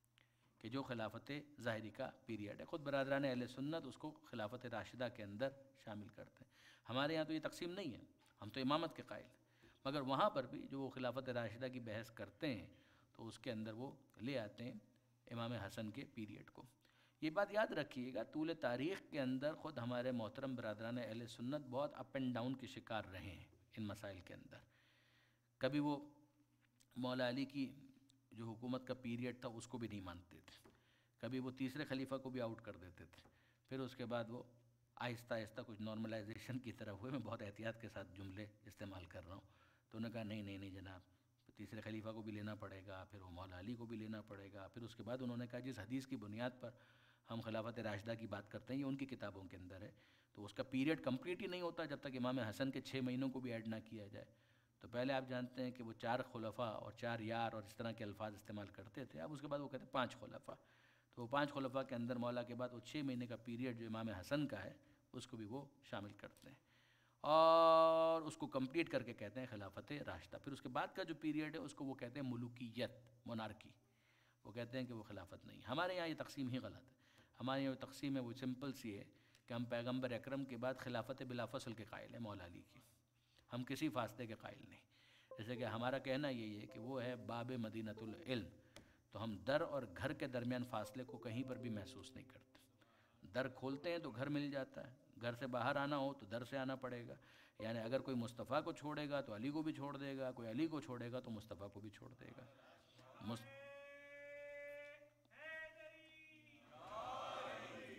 کہ جو خلافت ظاہری کا پیریڈ ہے، خود برادران اہل سنت اس کو خلافت راشدہ کے اندر شامل کرتے ہیں۔ ہمارے یہاں تو یہ تقسیم نہیں ہے، ہم تو امامت کے قائل ہیں، مگر وہاں پر بھی جو وہ خلافت راشدہ کی بحث کرتے ہیں تو اس کے اندر وہ لے آتے ہیں امام حسن کے پیریڈ کو۔ یہ بات یاد رکھیے گا، طول تاریخ کے اندر خود ہمارے محترم برادران اہل سنت بہت اپ اینڈ ڈاؤن کے شکار رہے ہیں ان مسائل کے اندر۔ کبھی وہ مولا علی کی جو حکومت کا پیریڈ تھا اس کو بھی نہیں مانتے تھے، کبھی وہ تیسرے خلیفہ کو بھی آؤٹ کر دیتے تھے، پھر اس کے بعد وہ آہستہ آہستہ کچھ نارملائزیشن کی طرف ہوئے۔ میں بہت احتیاط کے ساتھ جملے استعمال کر رہا ہوں۔ تو انہوں نے کہا نہیں نہیں نہیں جناب، تیسرے خلیفہ کو بھی لینا پڑے گا، پھر وہ مولا علی کو بھی لینا پڑے گا۔ پھر اس کے بعد انہوں نے کہا جس حدیث کی بنیاد پر ہم خلافت راشدہ کی بات کرتے ہیں یہ ان کی کتابوں کے اندر ہے، تو اس کا پیریڈ کمپلیٹ ہی نہیں ہوتا جب تک امام حسن کے چھ مہینوں کو بھی ایڈ نہ کیا جائے۔ تو پہلے آپ جانتے ہیں کہ وہ چار خلفاء اور چار یار اور اس طرح کے الفاظ استعمال کرتے تھے، اب اس کے بعد وہ کہتے ہیں پانچ خلفاء۔ تو وہ پانچ خلفاء کے اندر مولا کے بعد وہ چھ مہینے کا پیریڈ جو امام حسن کا ہے اس کو بھی وہ شامل کرتے ہیں اور اس کو کمپلیٹ کر کے کہتے ہیں خلافت راشدہ۔ پھر اس کے بعد کا جو پیریڈ ہے اس کو وہ کہتے ہیں ملوکیت، مونارکی، وہ کہتے ہیں کہ وہ خلافت نہیں۔ ہمارے یہاں یہ تقسیم ہی غلط ہے۔ ہمارے یہاں جو تقسیم ہے وہ سمپل سی ہے کہ ہم پیغمبر اکرم کے بعد خلافت بلا فصل کے قائل ہیں مولا علی کی، ہم کسی فاصلے کے قائل نہیں۔ جیسے کہ ہمارا کہنا یہی ہے کہ وہ ہے باب مدینۃ العلم، تو ہم در اور گھر کے درمیان فاصلے کو کہیں پر بھی محسوس نہیں کرتے۔ در کھولتے ہیں تو گھر مل جاتا ہے، گھر سے باہر آنا ہو تو در سے آنا پڑے گا، یعنی اگر کوئی مصطفیٰ کو چھوڑے گا تو علی کو بھی چھوڑ دے گا، کوئی علی کو چھوڑے گا تو مصطفیٰ کو بھی چھوڑ دے گا۔ مص... تو یہ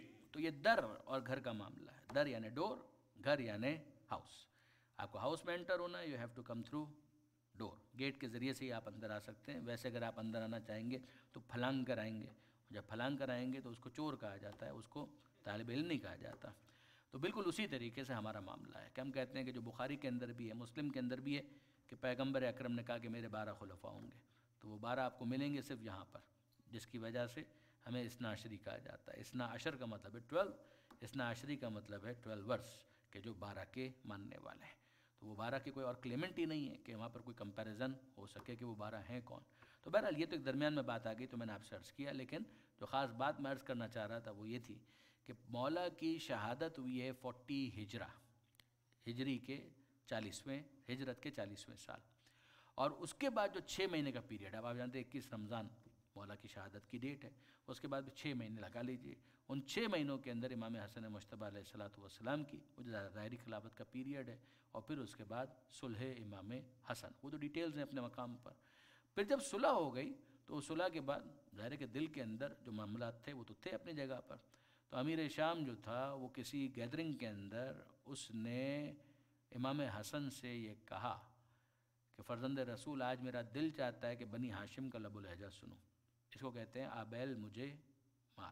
یہ در اور گھر کا معاملہ ہے. در یعنی ڈور, گھر یعنی ہاؤس. آپ کو ہاؤس میں انٹر ہونا ہے, you have to come through door. Gate کے ذریعے سے ہی آپ اندر آ سکتے ہیں. ویسے اگر آپ اندر آنا چاہیں گے تو پھلانگ کر آئیں گے. جب پھلانگ کر آئیں گے تو اس کو چور کہا جاتا ہے, اس کو طالب علم نہیں کہا جاتا. تو بالکل اسی طریقے سے ہمارا معاملہ ہے کہ ہم کہتے ہیں کہ جو بخاری کے اندر بھی ہے, مسلم کے اندر بھی ہے, کہ پیغمبر اکرم نے کہا کہ میرے بارہ خلفاء ہوں گے. تو وہ بارہ آپ کو ملیں گے صرف یہاں پر, جس کی وجہ سے ہمیں اثنا عشری کہا جاتا ہے. اثنا عشر کا مطلب ہے ٹویلو, اثنا عشری کا مطلب ہے ٹویلو ورس, کہ جو بارہ کے ماننے والے ہیں. تو وہ بارہ کی کوئی اور کلیمنٹ ہی نہیں ہے کہ وہاں پر کوئی کمپیریزن ہو سکے کہ وہ بارہ ہیں کون. تو بہرحال یہ تو ایک درمیان میں بات آ گئی تو میں نے آپ سے عرض کیا. لیکن جو خاص بات میں عرض کرنا چاہ رہا تھا وہ یہ تھی کہ مولا کی شہادت ہوئی ہے فورٹی ہجرہ, ہجری کے چالیسویں, ہجرت کے چالیسویں سال. اور اس کے بعد جو چھ مہینے کا پیریڈ ہے, اب آپ جانتے ہیں اکیس رمضان مولا کی شہادت کی ڈیٹ ہے, اس کے بعد بھی چھ مہینے لگا لیجئے. ان چھ مہینوں کے اندر امام حسن مجتبیٰ علیہ الصلوۃ والسلام کی وہ جو ظاہری خلافت کا پیریڈ ہے, اور پھر اس کے بعد صلح امام حسن, وہ تو ڈیٹیلز ہیں اپنے مقام پر. پھر جب صلح ہو گئی تو صلح کے بعد ظاہر کے دل کے اندر جو معاملات تھے وہ تو تھے اپنی جگہ پر. تو امیر شام جو تھا وہ کسی گیدرنگ کے اندر اس نے امام حسن سے یہ کہا کہ فرزند رسول آج میرا دل چاہتا ہے کہ بنی ہاشم کا لب و لہجہ سنوں. اس کو کہتے ہیں آبیل مجھے مار.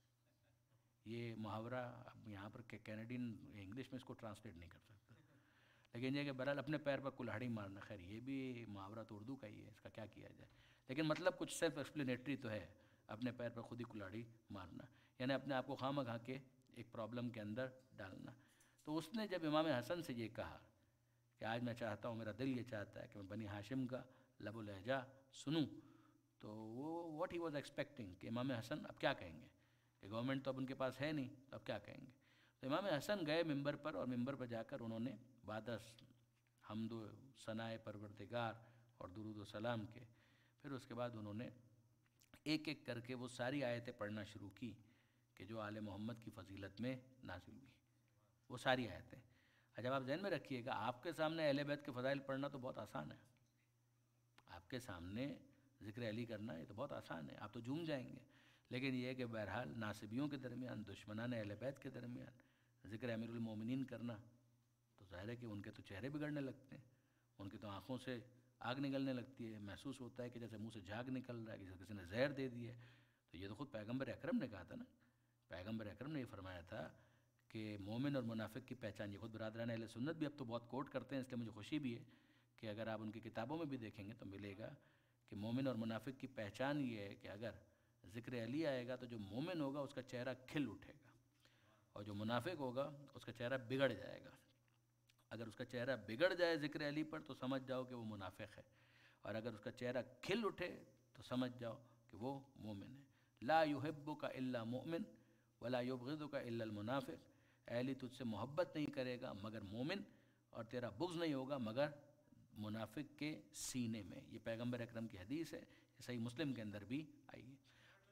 یہ محاورہ اب یہاں پر کینیڈین انگلش میں اس کو ٹرانسلیٹ نہیں کر سکتے, لیکن یہ کہ بہرحال اپنے پیر پر کلہاڑی مارنا, خیر یہ بھی محاورہ تو اردو کا ہی ہے, اس کا کیا کیا جائے, لیکن مطلب کچھ سیلف ایکسپلینیٹری تو ہے, اپنے پیر پر خود ہی کلہاڑی مارنا, یعنی اپنے آپ کو خواہ مخواہ کے ایک پرابلم کے اندر ڈالنا. تو اس نے جب امام حسن سے یہ کہا کہ آج میں چاہتا ہوں, میرا دل یہ چاہتا ہے کہ میں بنی ہاشم کا لب و لہجہ سنوں, تو وہ واٹ ہی واز ایکسپیکٹنگ کہ امام حسن اب کیا کہیں گے, کہ گورنمنٹ تو اب ان کے پاس ہے نہیں, تو اب کیا کہیں گے. تو امام حسن گئے ممبر پر, اور ممبر پر جا کر انہوں نے بعد از حمد و ثناء پروردگار اور درود و سلام کے, پھر اس کے بعد انہوں نے ایک ایک کر کے وہ ساری آیتیں پڑھنا شروع کی کہ جو آل محمد کی فضیلت میں نازل ہوئی, وہ ساری آیتیں. جب آپ ذہن میں رکھیے گا, آپ کے سامنے اہل بیت کے فضائل پڑھنا تو بہت آسان ہے, آپ کے سامنے ذکر علی کرنا یہ تو بہت آسان ہے, آپ تو جھوم جائیں گے. لیکن یہ ہے کہ بہرحال ناصبیوں کے درمیان, دشمنان اہل بیت کے درمیان ذکر امیر المومنین کرنا, تو ظاہر ہے کہ ان کے تو چہرے بگڑنے لگتے ہیں, ان کی تو آنکھوں سے آگ نکلنے لگتی ہے, محسوس ہوتا ہے کہ جیسے منہ سے جھاگ نکل رہا ہے, جیسے کسی نے زہر دے دی ہے. تو یہ تو خود پیغمبر اکرم نے کہا تھا نا, پیغمبر اکرم نے یہ فرمایا تھا کہ مومن اور منافق کی پہچان. یہ خود برادران اہل سنت بھی اب تو بہت کوٹ کرتے ہیں, اس لیے مجھے خوشی بھی ہے کہ اگر آپ ان کی کتابوں میں بھی دیکھیں گے تو ملے گا کہ مومن اور منافق کی پہچان یہ ہے کہ اگر ذکر علی آئے گا تو جو مومن ہوگا اس کا چہرہ کھل اٹھے گا, اور جو منافق ہوگا اس کا چہرہ بگڑ جائے گا. اگر اس کا چہرہ بگڑ جائے ذکر علی پر تو سمجھ جاؤ کہ وہ منافق ہے, اور اگر اس کا چہرہ کھل اٹھے تو سمجھ جاؤ کہ وہ مومن ہے. لا یحبک الا مؤمن ولا یبغضک الا المنافق. اہلی تجھ سے محبت نہیں کرے گا مگر مومن, اور تیرا بغض نہیں ہوگا مگر منافق کے سینے میں. یہ پیغمبر اکرم کی حدیث ہے, یہ صحیح مسلم کے اندر بھی آئی ہے.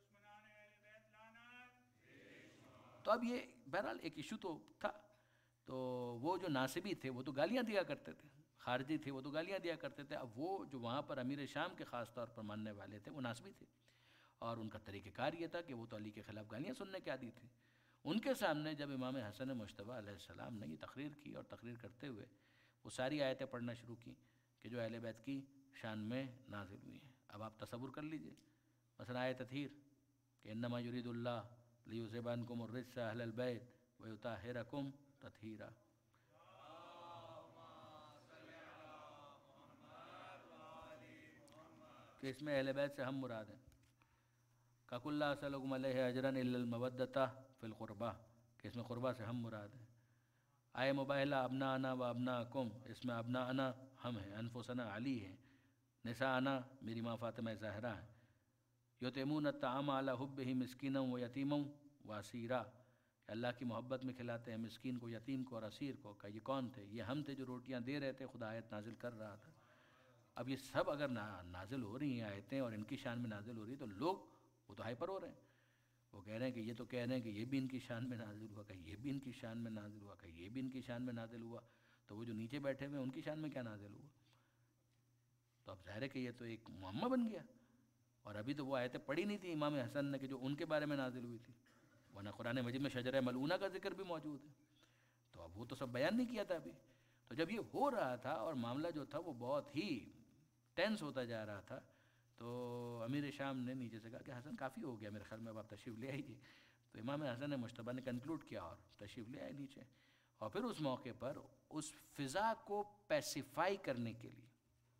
تو اب یہ بہرحال ایک ایشو تو تھا. تو وہ جو ناصبی تھے وہ تو گالیاں دیا کرتے تھے, خارجی تھے وہ تو گالیاں دیا کرتے تھے. اب وہ جو وہاں پر امیر شام کے خاص طور پر ماننے والے تھے وہ ناصبی تھے, اور ان کا طریقہ کار یہ تھا کہ وہ تو علی کے خلاف گالیاں سننے کے عادی تھے. ان کے سامنے جب امام حسن مجتبیٰ علیہ السلام نے یہ تقریر کی, اور تقریر کرتے ہوئے وہ ساری آیتیں پڑھنا شروع کی کہ جو اہل بیت کی شان میں نازل ہوئی ہیں. اب آپ تصور کر لیجئے, مثلا آیت تطہیر کہ انما یرید اللہ لیذھب عنکم الرجس اہل البیت ویطہرکم تطہیرا. کہ اس میں اہل بیت سے ہم مراد ہیں. قُل لا أسألكم علیہ اجرا الا المودۃ فی القربہ, کہ اس میں قربہ سے ہم مراد ہیں. آئے مباہلہ ابناءنا و ابناءکم, اس میں ابناءنا ہم ہیں, انفسنا علی ہیں, نساءنا میری ماں فاطمہ زہرا ہیں. یطعمون الطعام علی حبہ مسکینا و یتیما و اسیرا, کہ اللہ کی محبت میں کھلاتے ہیں مسکین کو, یتیم کو اور اسیر کو. کہ یہ کون تھے؟ یہ ہم تھے جو روٹیاں دے رہے تھے, خدا آیت نازل کر رہا تھا. اب یہ سب اگر نازل ہو رہی ہیں آیتیں اور ان کی شان میں نازل ہو رہی, تو لوگ وہ تو ہائپر ہو رہے ہیں. وہ کہہ رہے ہیں کہ یہ تو کہہ رہے ہیں کہ یہ بھی ان کی شان میں نازل ہوا, کہ یہ بھی ان کی شان میں نازل ہوا, کہ یہ بھی ان کی شان میں نازل ہوا. تو وہ جو نیچے بیٹھے ہوئے ان کی شان میں کیا نازل ہوا؟ تو اب ظاہر ہے کہ یہ تو ایک معمہ بن گیا. اور ابھی تو وہ آیتیں پڑھی نہیں تھی امام حسن نے کہ جو ان کے بارے میں نازل ہوئی تھی. ورنہ قرآن مجید میں شجرہ ملعونہ کا ذکر بھی موجود ہے، تو اب وہ تو سب بیان نہیں کیا تھا ابھی. تو جب یہ ہو رہا تھا اور معاملہ جو تھا وہ بہت ہی ٹینس ہوتا جا رہا تھا، تو امیر شام نے نیچے سے کہا کہ حسن کافی ہو گیا، میرے خیال میں اب آپ تشریف لے آئیے. تو امام حسن مجتبیٰ نے کنکلوڈ کیا اور تشریف لے آئے نیچے. اور پھر اس موقع پر اس فضا کو پیسیفائی کرنے کے لیے،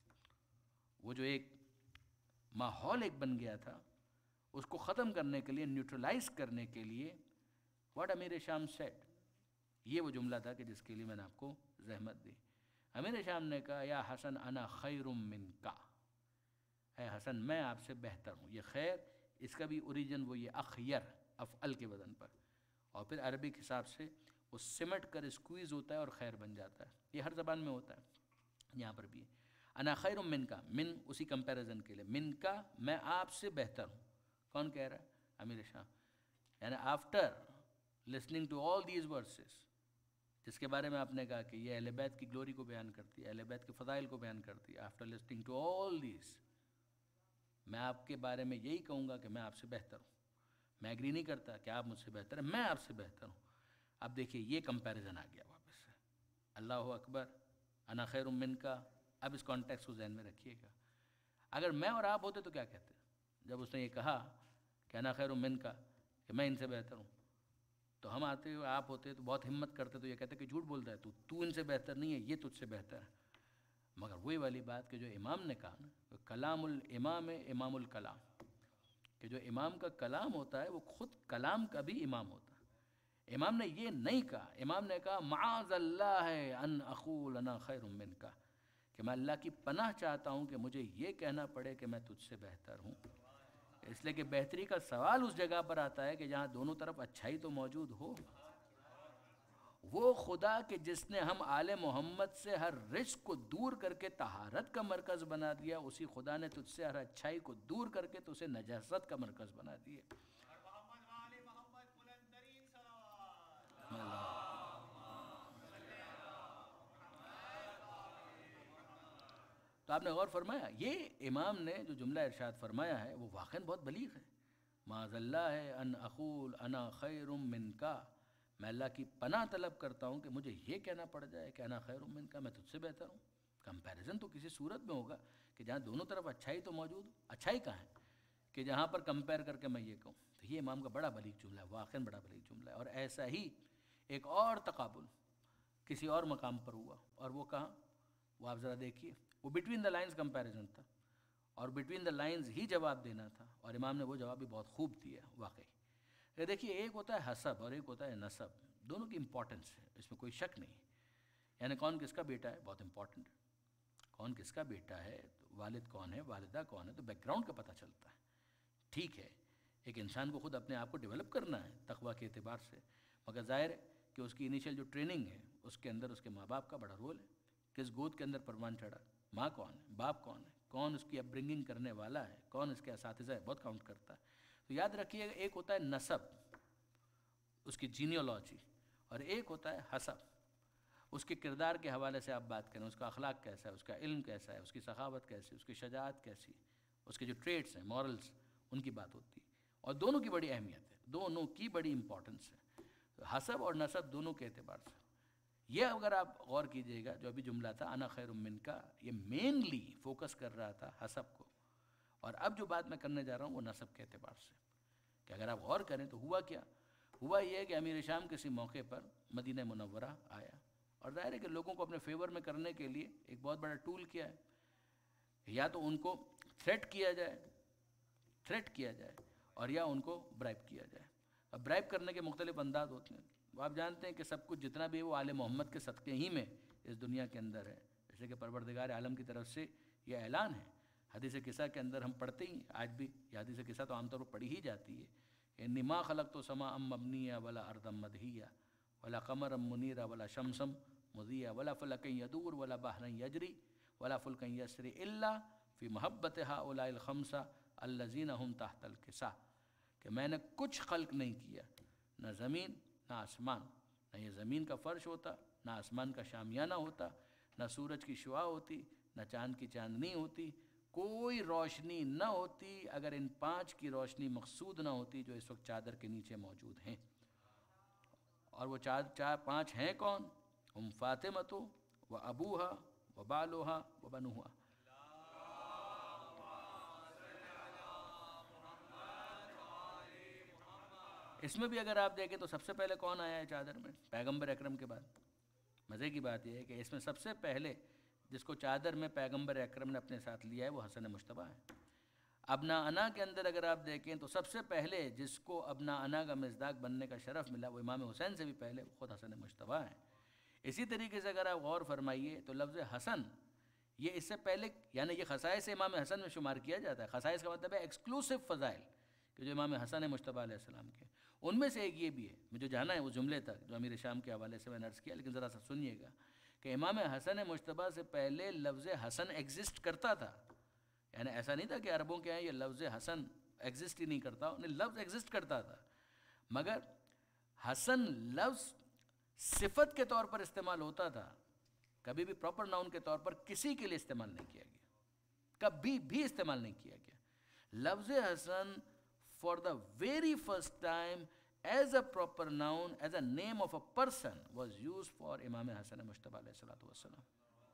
وہ جو ایک ماحول ایک بن گیا تھا، اس کو ختم کرنے کے لیے، نیوٹرلائز کرنے کے لیے، واٹ امیر شام سیڈ، یہ وہ جملہ تھا کہ جس کے لیے میں نے آپ کو زحمت دی. امیر شام نے کہا یا حسن انا خیر منک، اے حسن میں آپ سے بہتر ہوں. یہ خیر اس کا بھی اوریجن وہ یہ اخیر افعل کے وزن پر، اور پھر عربک حساب سے وہ سمٹ کر اسکویز ہوتا ہے اور خیر بن جاتا ہے. یہ ہر زبان میں ہوتا ہے، یہاں پر بھی انا خیر منک، من اسی کمپیریزن کے لیے، منک میں آپ سے بہتر ہوں. کون کہہ رہا ہے؟ امیر شام. یعنی after listening to all these verses, جس کے بارے میں آپ نے کہا کہ یہ اہل بیت کی گلوری کو بیان کرتی ہے، اہل بیت کے فضائل کو بیان کرتی ہے، after listening to all these میں آپ کے بارے میں یہی کہوں گا کہ میں آپ سے بہتر ہوں. میں ایگری نہیں کرتا کہ آپ مجھ سے بہتر ہیں، میں آپ سے بہتر ہوں. اب دیکھیے یہ کمپیریزن آ گیا واپس سے. اللہ اکبر، انا خیر منک. اب اس کانٹیکس کو ذہن میں رکھیے گا. اگر میں اور آپ ہوتے تو کیا کہتے؟ جب اس نے یہ کہا کہ انا خیر منک، کہ میں ان سے بہتر ہوں، تو ہم آتے ہوئے آپ ہوتے تو بہت ہمت کرتے تو یہ کہتے کہ جھوٹ بولتا ہے تو تو ان سے بہتر نہیں ہے، یہ تجھ سے بہتر ہے. مگر وہی والی بات کہ جو امام نے کہا نا، کلام الامام امام الکلام، کہ جو امام کا کلام ہوتا ہے وہ خود کلام کا بھی امام ہوتا ہے. امام نے یہ نہیں کہا، امام نے کہا معاذ اللہ ان اقول انا خیر منک، کہ میں اللہ کی پناہ چاہتا ہوں کہ مجھے یہ کہنا پڑے کہ میں تجھ سے بہتر ہوں. اس لیے کہ بہتری کا سوال اس جگہ پر آتا ہے کہ جہاں دونوں طرف اچھائی تو موجود ہو. وہ خدا کہ جس نے ہم آل محمد سے ہر رزق کو دور کر کے طہارت کا مرکز بنا دیا، اسی خدا نے تجھ سے ہر اچھائی کو دور کر کے تو اسے نجاست کا مرکز بنا دیا. تو آپ نے غور فرمایا یہ امام نے جو جملہ ارشاد فرمایا ہے وہ واقعاً بہت بلیغ ہے. معاذ اللہ ان اقول انا خیر منک، میں اللہ کی پناہ طلب کرتا ہوں کہ مجھے یہ کہنا پڑ جائے کہ انا خیر منک، میں تجھ سے بہتر ہوں. کمپیریزن تو کسی صورت میں ہوگا کہ جہاں دونوں طرف اچھائی تو موجود ہو. اچھائی کہاں ہے کہ جہاں پر کمپیئر کر کے میں یہ کہوں. تو یہ امام کا بڑا بلیغ جملہ ہے، واقعاً بڑا بلیغ جملہ ہے. اور ایسا ہی ایک اور تقابل کسی اور مقام پر ہوا، اور وہ کہاں، وہ آپ ذرا دیکھیے. وہ بٹوین دا لائنز کمپیریزن تھا، اور بٹوین دا لائنز ہی جواب دینا تھا، اور امام نے وہ جواب بھی بہت خوب دیا واقعی. دیکھیے ایک ہوتا ہے حسب اور ایک ہوتا ہے نسب، دونوں کی امپورٹنس ہے، اس میں کوئی شک نہیں. یعنی کون کس کا بیٹا ہے بہت امپورٹنٹ ہے. کون کس کا بیٹا ہے، والد کون ہے، والدہ کون ہے، تو بیک گراؤنڈ کا پتہ چلتا ہے. ٹھیک ہے ایک انسان کو خود اپنے آپ کو ڈیولپ کرنا ہے تقویٰ کے اعتبار سے، مگر ظاہر ہے کہ اس کی انیشیل جو ٹریننگ ہے اس کے اندر اس کے ماں باپ کا بڑا رول ہے. کس گود کے اندر پروان چڑھا، ماں کون ہے، باپ کون ہے، کون اس کی اپ برنگنگ کرنے والا ہے، کون اس کے اساتذہ ہے، بہت کاؤنٹ کرتا ہے. تو یاد رکھیے ایک ہوتا ہے نسب، اس کی جینیولوجی، اور ایک ہوتا ہے حسب، اس کے کردار کے حوالے سے آپ بات کریں، اس کا اخلاق کیسا ہے، اس کا علم کیسا ہے، اس کی سخاوت کیسی، اس کی شجاعت کیسی، اس کے جو ٹریٹس ہیں مورلز، ان کی بات ہوتی ہے. اور دونوں کی بڑی اہمیت ہے، دونوں کی بڑی امپورٹنس ہے حسب اور نسب دونوں کے اعتبار سے. یہ اگر آپ غور کیجئے گا جو ابھی جملہ تھا انا خیر منک، یہ مینلی فوکس کر رہا تھا حسب کو، اور اب جو بات میں کرنے جا رہا ہوں وہ نسب کے اعتبار سے. کہ اگر آپ غور کریں تو ہوا کیا، ہوا یہ کہ امیر شام کسی موقع پر مدینہ منورہ آیا، اور ظاہر ہے کہ لوگوں کو اپنے فیور میں کرنے کے لیے ایک بہت بڑا ٹول کیا ہے، یا تو ان کو تھریٹ کیا جائے تھریٹ کیا جائے اور یا ان کو برائب کیا جائے. اب برائب کرنے کے مختلف انداز ہوتے ہیں. آپ جانتے ہیں کہ سب کچھ جتنا بھی وہ آل محمد کے صدقے ہی میں اس دنیا کے اندر ہے. جیسے کہ پروردگار عالم کی طرف سے یہ اعلان ہے حدیث قصہ کے اندر، ہم پڑھتے ہی آج بھی یہ حدیث قصہ تو عام طور پر پڑھی ہی جاتی ہے کہ نما خلق تو سما ام مبنیہ ولا اردم مدہیہ ولا قمر ام منیرہ ولا شمسم مضیہ ولا فلک یدور ولا بحر یجری ولا فلک یسری الا فی محبت ہؤلاء الخمسہ الذین ہم تحت الکسا. کہ میں نے کچھ خلق نہیں کیا، نہ زمین نہ آسمان، نہ یہ زمین کا فرش ہوتا، نہ آسمان کا شامیانہ ہوتا، نہ سورج کی شعاع ہوتی، نہ چاند کی چاندنی ہوتی، کوئی روشنی نہ ہوتی اگر ان پانچ کی روشنی مقصود نہ ہوتی جو اس وقت چادر کے نیچے موجود ہیں. اور وہ چار چار پانچ ہیں کون؟ ہم فاطمۃ و ابوہا و بالوہا و بنوہا. اس میں بھی اگر آپ دیکھیں تو سب سے پہلے کون آیا ہے چادر میں؟ پیغمبر اکرم کے بعد. مزے کی بات یہ ہے کہ اس میں سب سے پہلے جس کو چادر میں پیغمبر اکرم نے اپنے ساتھ لیا ہے وہ حسن مجتبیٰ ہے. ابنا انا کے اندر اگر آپ دیکھیں تو سب سے پہلے جس کو ابنا انا کا مصداق بننے کا شرف ملا وہ امام حسین سے بھی پہلے وہ خود حسن مجتبیٰ ہیں. اسی طریقے سے اگر آپ غور فرمائیے تو لفظ حسن یہ اس سے پہلے یعنی یہ خصائص امام حسن میں شمار کیا جاتا ہے. خصائص کا مطلب ہے ایکسکلوسیو فضائل کہ جو امام حسن مجتبیٰ علیہ السلام کے. ان میں سے ایک یہ بھی ہے، مجھے جانا ہے وہ جملے تک جو امیر شام کے حوالے سے میں نے عرض کیا، لیکن ذرا سا سنیے گا کہ امام حسن مجتبیٰ سے پہلے لفظ حسن ایگزسٹ کرتا تھا. یعنی ایسا نہیں تھا کہ عربوں کے ہیں یہ لفظ حسن ایگزسٹ ہی نہیں کرتا، انہیں لفظ ایگزسٹ کرتا تھا، مگر حسن لفظ صفت کے طور پر استعمال ہوتا تھا، کبھی بھی پراپر ناؤن کے طور پر کسی کے لیے استعمال نہیں کیا گیا، کبھی بھی استعمال نہیں کیا گیا. لفظ حسن for the very first time as a proper noun, as a name of a person was used for امام حسن مجتبیٰ علیہ الصلوۃ والسلام.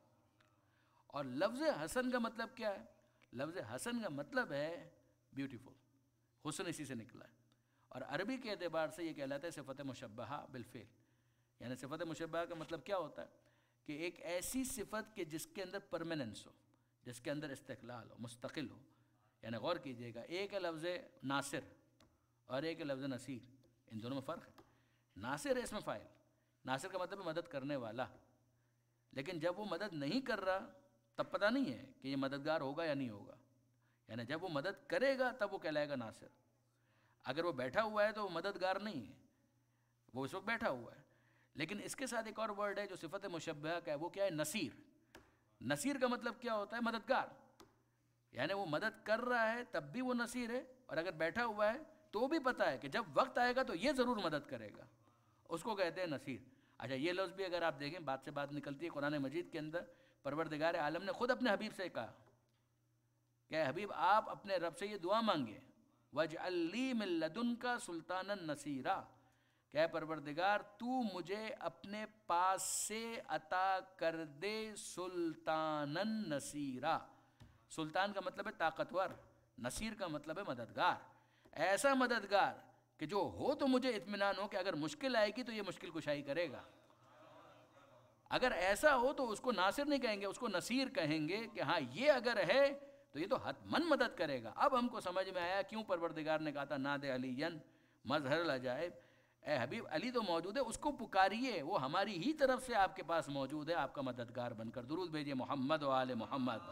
اور لفظ حسن کا مطلب کیا ہے؟ لفظ حسن کا مطلب ہے بیوٹیفل، حسن اسی سے نکلا ہے. اور عربی کے اعتبار سے یہ کہلاتا ہے صفت مشبہہ بالفعل. یعنی صفت مشبہہ کا مطلب کیا ہوتا ہے؟ کہ ایک ایسی صفت کہ جس کے اندر پرماننس ہو، جس کے اندر استقلال ہو، مستقل ہو. یعنی غور کیجئے گا، ایک ہے لفظ ناصر اور ایک ہے لفظ نصیر، ان دونوں میں فرق ہے. ناصر ہے اسم فاعل، ناصر کا مطلب ہے مدد کرنے والا، لیکن جب وہ مدد نہیں کر رہا تب پتہ نہیں ہے کہ یہ مددگار ہوگا یا نہیں ہوگا. یعنی جب وہ مدد کرے گا تب وہ کہلائے گا ناصر. اگر وہ بیٹھا ہوا ہے تو وہ مددگار نہیں ہے، وہ اس وقت بیٹھا ہوا ہے. لیکن اس کے ساتھ ایک اور ورڈ ہے جو صفت مشبہہ کا ہے، وہ کیا ہے؟ نصیر. نصیر کا مطلب کیا ہوتا ہے؟ مددگار. یعنی وہ مدد کر رہا ہے تب بھی وہ نصیر ہے، اور اگر بیٹھا ہوا ہے تو بھی پتہ ہے کہ جب وقت آئے گا تو یہ ضرور مدد کرے گا، اس کو کہتے ہیں نصیر. اچھا، یہ لفظ بھی اگر آپ دیکھیں بات سے بات نکلتی ہے. قرآن مجید کے اندر پروردگار عالم نے خود اپنے حبیب سے کہا کہ حبیب آپ اپنے رب سے یہ دعا مانگے، وَاجْعَلْ لِي مِن لَدُنْكَ سُلْطَانًا نَصِيرًا، کہ اے پروردگار تو مجھے اپنے پاس سے عطا کر دے سلطانً نصیرا. سلطان کا مطلب ہے طاقتور، نصیر کا مطلب ہے مددگار. ایسا مددگار کہ جو ہو تو مجھے اطمینان ہو کہ اگر مشکل آئے گی تو یہ مشکل کشائی کرے گا. اگر ایسا ہو تو اس کو ناصر نہیں کہیں گے، اس کو نصیر کہیں گے کہ ہاں یہ اگر ہے تو یہ تو حتماً مدد کرے گا. اب ہم کو سمجھ میں آیا کیوں پروردگار نے کہا تھا ناد علیًا مظہر العجائب. اے حبیب علی تو موجود ہے، اس کو پکاریے، وہ ہماری ہی طرف سے آپ کے پاس موجود ہے آپ کا مددگار بن کر. درود بھیجیے محمد و آل محمد.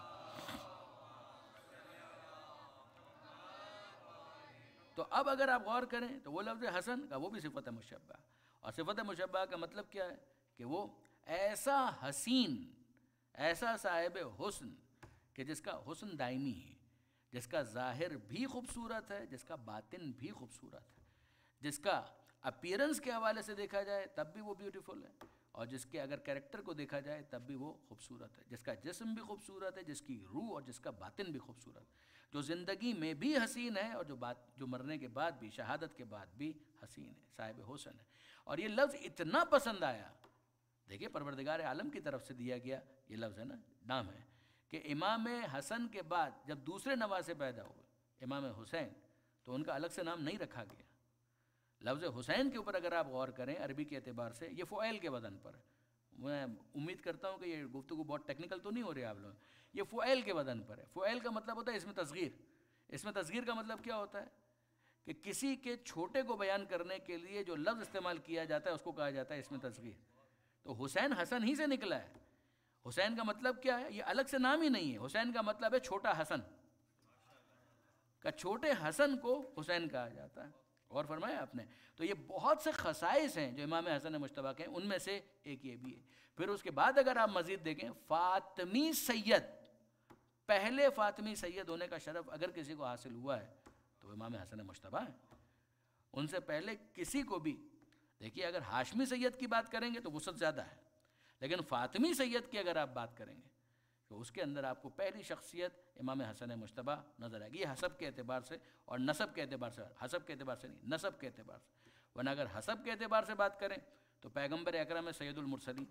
تو اب اگر آپ غور کریں تو وہ لفظ حسن کا وہ بھی صفت مشبہ، اور صفت مشبہ کا مطلب کیا ہے؟ کہ وہ ایسا حسین، ایسا صاحب حسن کہ جس کا حسن دائمی ہے، جس کا ظاہر بھی خوبصورت ہے، جس کا باطن بھی خوبصورت ہے، جس کا اپیرنس کے حوالے سے دیکھا جائے تب بھی وہ بیوٹیفل ہے، اور جس کے اگر کریکٹر کو دیکھا جائے تب بھی وہ خوبصورت ہے، جس کا جسم بھی خوبصورت ہے، جس کی روح اور جس کا باطن بھی خوبصورت، جو زندگی میں بھی حسین ہے اور جو بات جو مرنے کے بعد بھی، شہادت کے بعد بھی حسین ہے، صاحب حسن ہے. اور یہ لفظ اتنا پسند آیا، دیکھیے پروردگار عالم کی طرف سے دیا گیا یہ لفظ ہے نا، نام ہے، کہ امام حسن کے بعد جب دوسرے نواسے پیدا ہوئے امام حسین تو ان کا الگ سے نام نہیں رکھا گیا. لفظ حسین کے اوپر اگر آپ غور کریں عربی کے اعتبار سے یہ فعیل کے وزن پر، میں امید کرتا ہوں کہ یہ گفتگو بہت ٹیکنیکل تو نہیں ہو رہی آپ لوگ، یہ فعیل کے وزن پر ہے. فعیل کا مطلب ہوتا ہے اس میں تصغیر. اس میں تصغیر کا مطلب کیا ہوتا ہے؟ کہ کسی کے چھوٹے کو بیان کرنے کے لیے جو لفظ استعمال کیا جاتا ہے اس کو کہا جاتا ہے اس میں تصغیر. تو حسین حسن ہی سے نکلا ہے. حسین کا مطلب کیا ہے؟ یہ الگ سے نام ہی نہیں ہے. حسین کا مطلب ہے چھوٹا حسن، کا چھوٹے حسن کو حسین کہا جاتا ہے. اور فرمایا آپ نے، تو یہ بہت سے خصائص ہیں جو امام حسن مجتبیٰ کے ہیں، ان میں سے ایک یہ بھی ہے. پھر اس کے بعد اگر آپ مزید دیکھیں فاطمی سید، پہلے فاطمی سید ہونے کا شرف اگر کسی کو حاصل ہوا ہے تو امام حسن مجتبیٰ ہیں. ان سے پہلے کسی کو بھی، دیکھیے اگر ہاشمی سید کی بات کریں گے تو وسعت زیادہ ہے، لیکن فاطمی سید کی اگر آپ بات کریں گے کہ اس کے اندر آپ کو پہلی شخصیت امام حسن مجتبیٰ نظر آئے گی. یہ حسب کے اعتبار سے اور نسب کے اعتبار سے، حسب کے اعتبار سے نہیں، نسب کے اعتبار سے. ورنہ اگر حسب کے اعتبار سے بات کریں تو پیغمبر اکرم ہے سید المرسلین،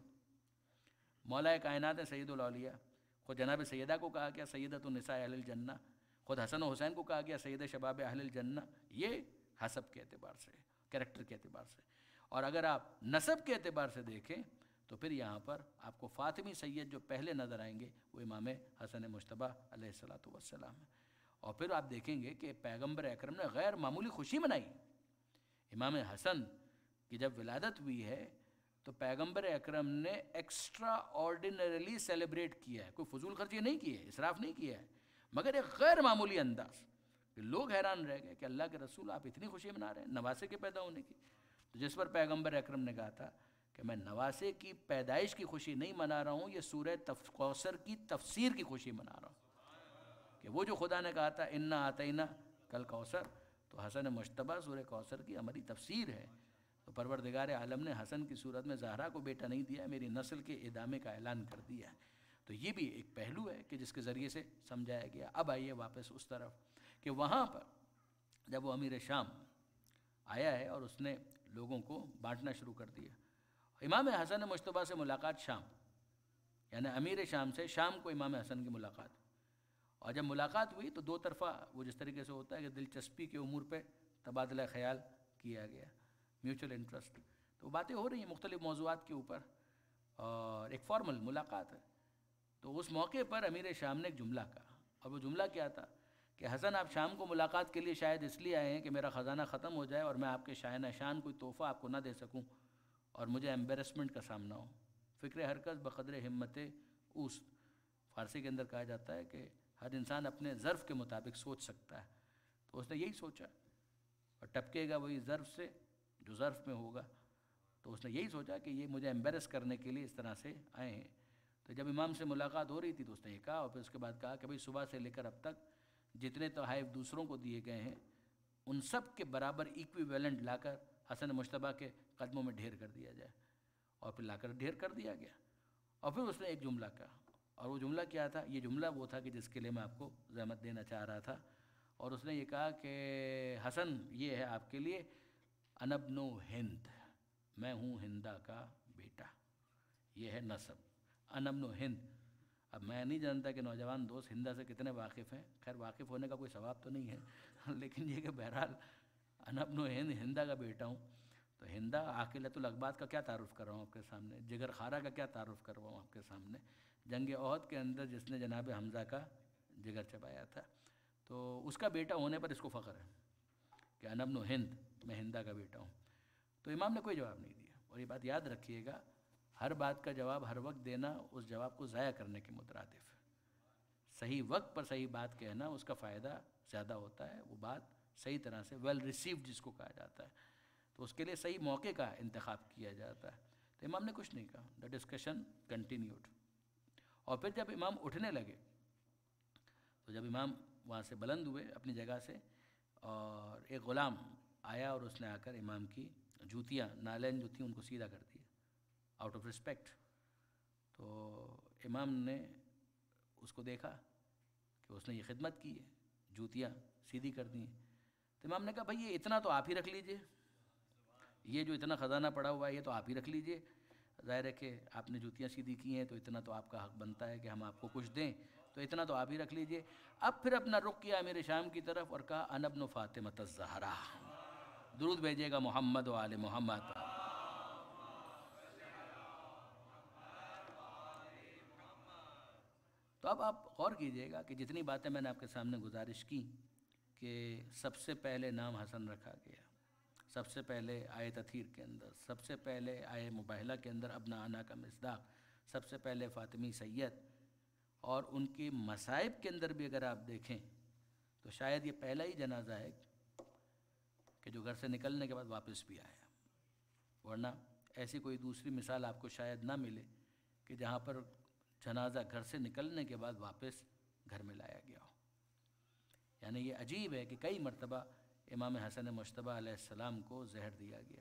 مولا کائنات ہے سید الاولیاء. خود جناب سیدہ کو کہا گیا سیدۃ النساء اہل الجنہ، خود حسن و حسین کو کہا گیا سید شباب اہل الجنہ. یہ حسب کے اعتبار سے، کریکٹر کے اعتبار سے. اور اگر آپ نسب کے اعتبار سے دیکھیں تو پھر یہاں پر آپ کو فاطمی سید جو پہلے نظر آئیں گے وہ امام حسن مجتبیٰ علیہ الصلوۃ والسلام ہے. اور پھر آپ دیکھیں گے کہ پیغمبر اکرم نے غیر معمولی خوشی منائی. امام حسن کی جب ولادت ہوئی ہے تو پیغمبر اکرم نے ایکسٹرا آرڈینریلی سیلیبریٹ کیا ہے. کوئی فضول خرچی نہیں کی ہے، اسراف نہیں کیا ہے، مگر ایک غیر معمولی انداز کہ لوگ حیران رہ گئے کہ اللہ کے رسول آپ اتنی خوشی منا رہے ہیں نواسے کے پیدا ہونے کی. تو جس پر پیغمبر اکرم نے کہا تھا کہ میں نواسے کی پیدائش کی خوشی نہیں منا رہا ہوں، یہ سورہ کوثر کی تفسیر کی خوشی منا رہا ہوں. کہ وہ جو خدا نے کہا تھا انا آتینا کل کوثر، تو حسن مجتبیٰ سورہ کوثر کی ہماری تفسیر ہے. تو پروردگار عالم نے حسن کی صورت میں زہرا کو بیٹا نہیں دیا، میری نسل کے ادامے کا اعلان کر دیا ہے. تو یہ بھی ایک پہلو ہے کہ جس کے ذریعے سے سمجھایا گیا. اب آئیے واپس اس طرف کہ وہاں پر جب وہ امیر شام آیا ہے اور اس نے لوگوں کو بانٹنا شروع کر دیا. امام حسن مجتبیٰ سے ملاقات شام، یعنی امیر شام سے شام کو امام حسن کی ملاقات. اور جب ملاقات ہوئی تو دو طرفہ وہ جس طریقے سے ہوتا ہے کہ دلچسپی کے امور پہ تبادلہ خیال کیا گیا، میوچل انٹرسٹ. تو باتیں ہو رہی ہیں مختلف موضوعات کے اوپر اور ایک فارمل ملاقات ہے. تو اس موقع پر امیر شام نے ایک جملہ کہا، اور وہ جملہ کیا تھا کہ حسن آپ شام کو ملاقات کے لیے شاید اس لیے آئے ہیں کہ میرا خزانہ ختم ہو جائے اور میں آپ کے شائن شان کوئی تحفہ آپ کو نہ دے سکوں اور مجھے ایمبیرسمنٹ کا سامنا ہو. فکر حرکت بقدر ہمت اوست، فارسی کے اندر کہا جاتا ہے کہ ہر انسان اپنے ظرف کے مطابق سوچ سکتا ہے. تو اس نے یہی سوچا اور ٹپکے گا وہی ظرف سے جو ظرف میں ہوگا. تو اس نے یہی سوچا کہ یہ مجھے ایمبیرس کرنے کے لیے اس طرح سے آئے ہیں. تو جب امام سے ملاقات ہو رہی تھی تو اس نے یہ کہا، اور پھر اس کے بعد کہا کہ بھائی صبح سے لے کر اب تک جتنے تحائف دوسروں کو دیے گئے ہیں ان سب کے برابر ایکویویلنٹ لا کر حسن مجتبیٰ کے قدموں میں ڈھیر کر دیا جائے. اور پھر لا کر ڈھیر کر دیا گیا. اور پھر اس نے ایک جملہ کہا، اور وہ جملہ کیا تھا؟ یہ جملہ وہ تھا کہ جس کے لیے میں آپ کو زحمت دینا چاہ رہا تھا. اور اس نے یہ کہا کہ حسن یہ ہے آپ کے لیے، انا ابن ہند، میں ہوں ہندا کا بیٹا. یہ ہے نسب، انا ابن ہند. اب میں نہیں جانتا کہ نوجوان دوست ہندا سے کتنے واقف ہیں، خیر واقف ہونے کا کوئی ثواب تو نہیں ہے، لیکن یہ کہ بہرحال انا ابن ہند، ہندا کا بیٹا ہوں. تو ہندا عاقلۃ الاقباط کا کیا تعارف کر رہا ہوں آپ کے سامنے، جگر خارہ کا کیا تعارف کر رہا ہوں آپ کے سامنے، جنگ احد کے اندر جس نے جناب حمزہ کا جگر چبایا تھا. تو اس کا بیٹا ہونے پر اس کو فخر ہے کہ انا ابن ہند، میں ہندا کا بیٹا ہوں. تو امام نے کوئی جواب نہیں دیا. اور یہ بات یاد رکھیے گا، ہر بات کا جواب ہر وقت دینا اس جواب کو ضائع کرنے کے مترادف ہے. صحیح وقت پر صحیح بات کہنا اس کا فائدہ زیادہ ہوتا ہے. وہ بات صحیح طرح سے ویل ریسیوڈ جس کو کہا جاتا ہے، تو اس کے لیے صحیح موقع کا انتخاب کیا جاتا ہے. تو امام نے کچھ نہیں کہا. The discussion continued. اور پھر جب امام اٹھنے لگے تو جب امام وہاں سے بلند ہوئے اپنی جگہ سے، اور ایک غلام آیا اور اس نے آ کر امام کی جوتیاں، نالین جو تھیں ان کو سیدھا کر دیا آؤٹ آف رسپیکٹ. تو امام نے اس کو دیکھا کہ اس نے یہ خدمت کی ہے، جوتیاں سیدھی کر دی ہیں. تو امام نے کہا بھائی یہ اتنا تو آپ ہی رکھ لیجئے، یہ جو اتنا خزانہ پڑا ہوا ہے یہ تو آپ ہی رکھ لیجئے. ظاہر ہے کہ آپ نے جوتیاں سیدھی کی ہیں تو اتنا تو آپ کا حق بنتا ہے کہ ہم آپ کو کچھ دیں، تو اتنا تو آپ ہی رکھ لیجئے. اب پھر اپنا رخ کیا امیر شام کی طرف اور کہا انا ابن فاطمۃ الزہرا. درود بھیجیے گا محمد و آل محمد. تو اب آپ غور کیجئے گا کہ جتنی باتیں میں نے آپ کے سامنے گزارش کی کہ سب سے پہلے نام حسن رکھا گیا، سب سے پہلے آئے تطہیر کے اندر، سب سے پہلے آئے مباہلہ کے اندر ابنا انا کا مصداق، سب سے پہلے فاطمی سید، اور ان کے مصائب کے اندر بھی اگر آپ دیکھیں تو شاید یہ پہلا ہی جنازہ ہے کہ جو گھر سے نکلنے کے بعد واپس بھی آیا. ورنہ ایسی کوئی دوسری مثال آپ کو شاید نہ ملے کہ جہاں پر جنازہ گھر سے نکلنے کے بعد واپس گھر میں لایا گیا ہو. یعنی یہ عجیب ہے کہ کئی مرتبہ امام حسن مجتبیٰ علیہ السلام کو زہر دیا گیا.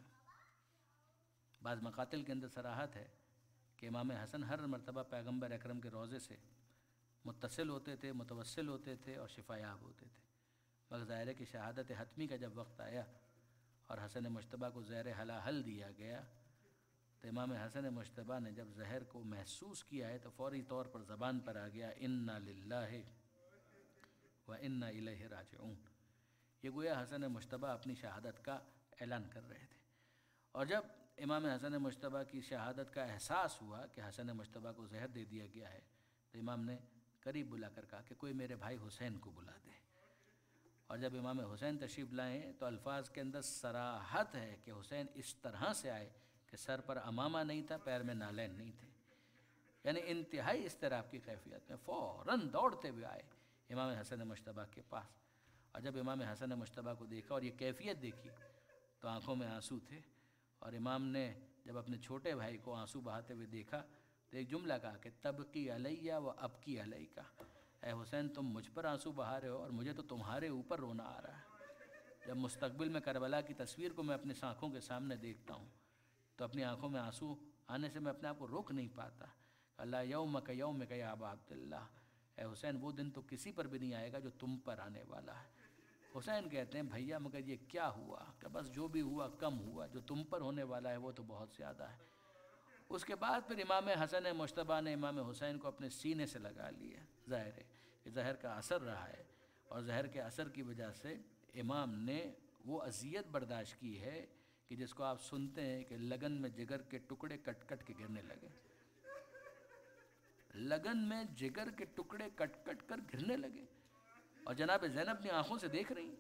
بعض مقاتل کے اندر صراحت ہے کہ امام حسن ہر مرتبہ پیغمبر اکرم کے روضے سے متصل ہوتے تھے، متوسل ہوتے تھے اور شفا یاب ہوتے تھے۔ مگر ظاہر ہے کہ شہادت حتمی کا جب وقت آیا اور حسن مجتبیٰ کو زہر حلاحل دیا گیا تو امام حسن مجتبیٰ نے جب زہر کو محسوس کیا ہے تو فوری طور پر زبان پر آ گیا انا للہ و انا الیہ راجعون۔ یہ گویا حسن مجتبیٰ اپنی شہادت کا اعلان کر رہے تھے، اور جب امام حسن مجتبیٰ کی شہادت کا احساس ہوا کہ حسن مجتبیٰ کو زہر دے دیا گیا ہے تو امام نے قریب بلا کر کہا کہ کوئی میرے بھائی حسین کو بلا دے، اور جب امام حسین تشریف لائیں تو الفاظ کے اندر صراحت ہے کہ حسین اس طرح سے آئے کہ سر پر امامہ نہیں تھا، پیر میں نالین نہیں تھے، یعنی انتہائی اضطراب کی کیفیت میں فوراً دوڑتے ہوئے آئے امام حسن مجتبیٰ کے پاس، اور جب امام حسن مجتبیٰ کو دیکھا اور یہ کیفیت دیکھی تو آنکھوں میں آنسو تھے، اور امام نے جب اپنے چھوٹے بھائی کو آنسو بہاتے ہوئے دیکھا تو ایک جملہ کہا کہ تبکی علیہ و ابکی علیکا، اے حسین تم مجھ پر آنسو بہا رہے ہو اور مجھے تو تمہارے اوپر رونا آ رہا ہے۔ جب مستقبل میں کربلا کی تصویر کو میں اپنی آنکھوں کے سامنے دیکھتا ہوں تو اپنی آنکھوں میں آنسو آنے سے میں اپنے آپ کو روک نہیں پاتا۔ اللہ یومک یومک یا ابا عبداللہ، اے حسین وہ دن تو کسی پر بھی نہیں آئے گا جو تم پر آنے والا ہے۔ حسین کہتے ہیں بھیا مگر یہ کیا ہوا کہ بس جو بھی ہوا کم ہوا، جو تم پر ہونے والا ہے وہ تو بہت زیادہ ہے۔ اس کے بعد پھر امام حسن مجتبیٰ نے امام حسین کو اپنے سینے سے لگا لیا۔ ظاہر ہے کہ زہر کا اثر رہا ہے، اور زہر کے اثر کی وجہ سے امام نے وہ اذیت برداشت کی ہے کہ جس کو آپ سنتے ہیں کہ لگن میں جگر کے ٹکڑے کٹ کٹ کے گرنے لگے، لگن میں جگر کے ٹکڑے کٹ کٹ کر گرنے لگے، اور جناب زینب اپنی آنکھوں سے دیکھ رہی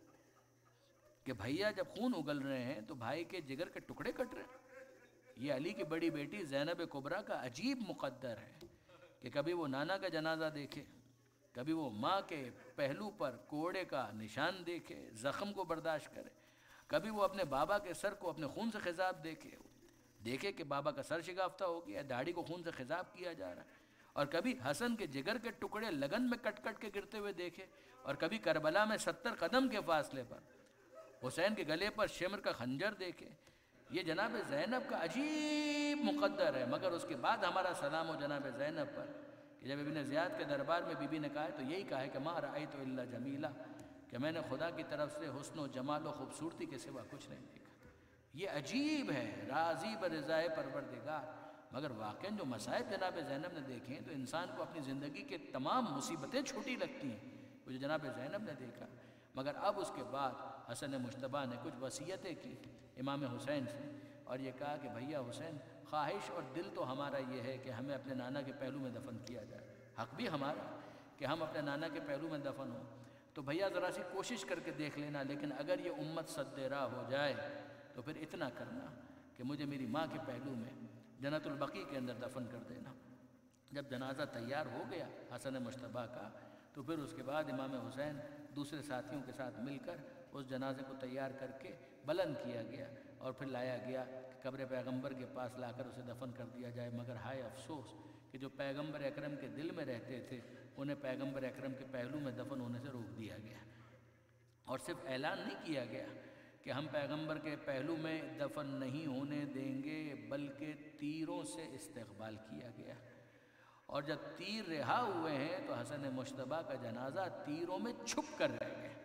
کہ بھیا جب خون اگل رہے ہیں تو بھائی کے جگر کے ٹکڑے کٹ رہے ہیں۔ یہ علی کی بڑی بیٹی زینب کبریٰ کا عجیب مقدر ہے کہ کبھی وہ نانا کا جنازہ دیکھے، کبھی وہ ماں کے پہلو پر کوڑے کا نشان دیکھے، زخم کو برداشت کرے، کبھی وہ اپنے بابا کے سر کو اپنے خون سے خضاب دیکھے دیکھے کہ بابا کا سر شگافتہ ہو گیا، داڑھی کو خون سے خضاب کیا جا رہا ہے، اور کبھی حسن کے جگر کے ٹکڑے لگن میں کٹ کٹ کے گرتے ہوئے دیکھے، اور کبھی کربلا میں ستر قدم کے فاصلے پر حسین کے گلے پر شمر کا خنجر دیکھے۔ یہ جناب زینب کا عجیب مقدر ہے، مگر اس کے بعد ہمارا سلام ہو جناب زینب پر کہ جب ابن زیاد کے دربار میں بی بی نے کہا تو یہی کہا ہے کہ ما رأیت الا جمیلہ، کہ میں نے خدا کی طرف سے حسن و جمال و خوبصورتی کے سوا کچھ نہیں دیکھا۔ یہ عجیب ہے، راضی برضائے پروردگار، مگر واقعاً جو مصائب جناب زینب نے دیکھیں تو انسان کو اپنی زندگی کے تمام مصیبتیں چھوٹی لگتی ہیں، وہ جو جناب زینب نے دیکھا۔ مگر اب اس کے بعد حسن مجتبیٰ نے کچھ وصیتیں کی امام حسین سے، اور یہ کہا کہ بھیا حسین خواہش اور دل تو ہمارا یہ ہے کہ ہمیں اپنے نانا کے پہلو میں دفن کیا جائے، حق بھی ہمارا کہ ہم اپنے نانا کے پہلو میں دفن ہوں، تو بھیا ذرا سی کوشش کر کے دیکھ لینا، لیکن اگر یہ امت سد راہ ہو جائے تو پھر اتنا کرنا کہ مجھے میری ماں کے پہلو میں جنت البقیع کے اندر دفن کر دینا۔ جب جنازہ تیار ہو گیا حسن مجتبیٰ کا تو پھر اس کے بعد امام حسین دوسرے ساتھیوں کے ساتھ مل کر اس جنازے کو تیار کر کے بلند کیا گیا، اور پھر لایا گیا کہ قبر پیغمبر کے پاس لا کر اسے دفن کر دیا جائے۔ مگر ہائے افسوس کہ جو پیغمبر اکرم کے دل میں رہتے تھے انہیں پیغمبر اکرم کے پہلو میں دفن ہونے سے روک دیا گیا، اور صرف اعلان نہیں کیا گیا کہ ہم پیغمبر کے پہلو میں دفن نہیں ہونے دیں گے، بلکہ تیروں سے استقبال کیا گیا، اور جب تیر رہا ہوئے ہیں تو حسن مجتبیٰ کا جنازہ تیروں میں چھپ کر رہ گیا۔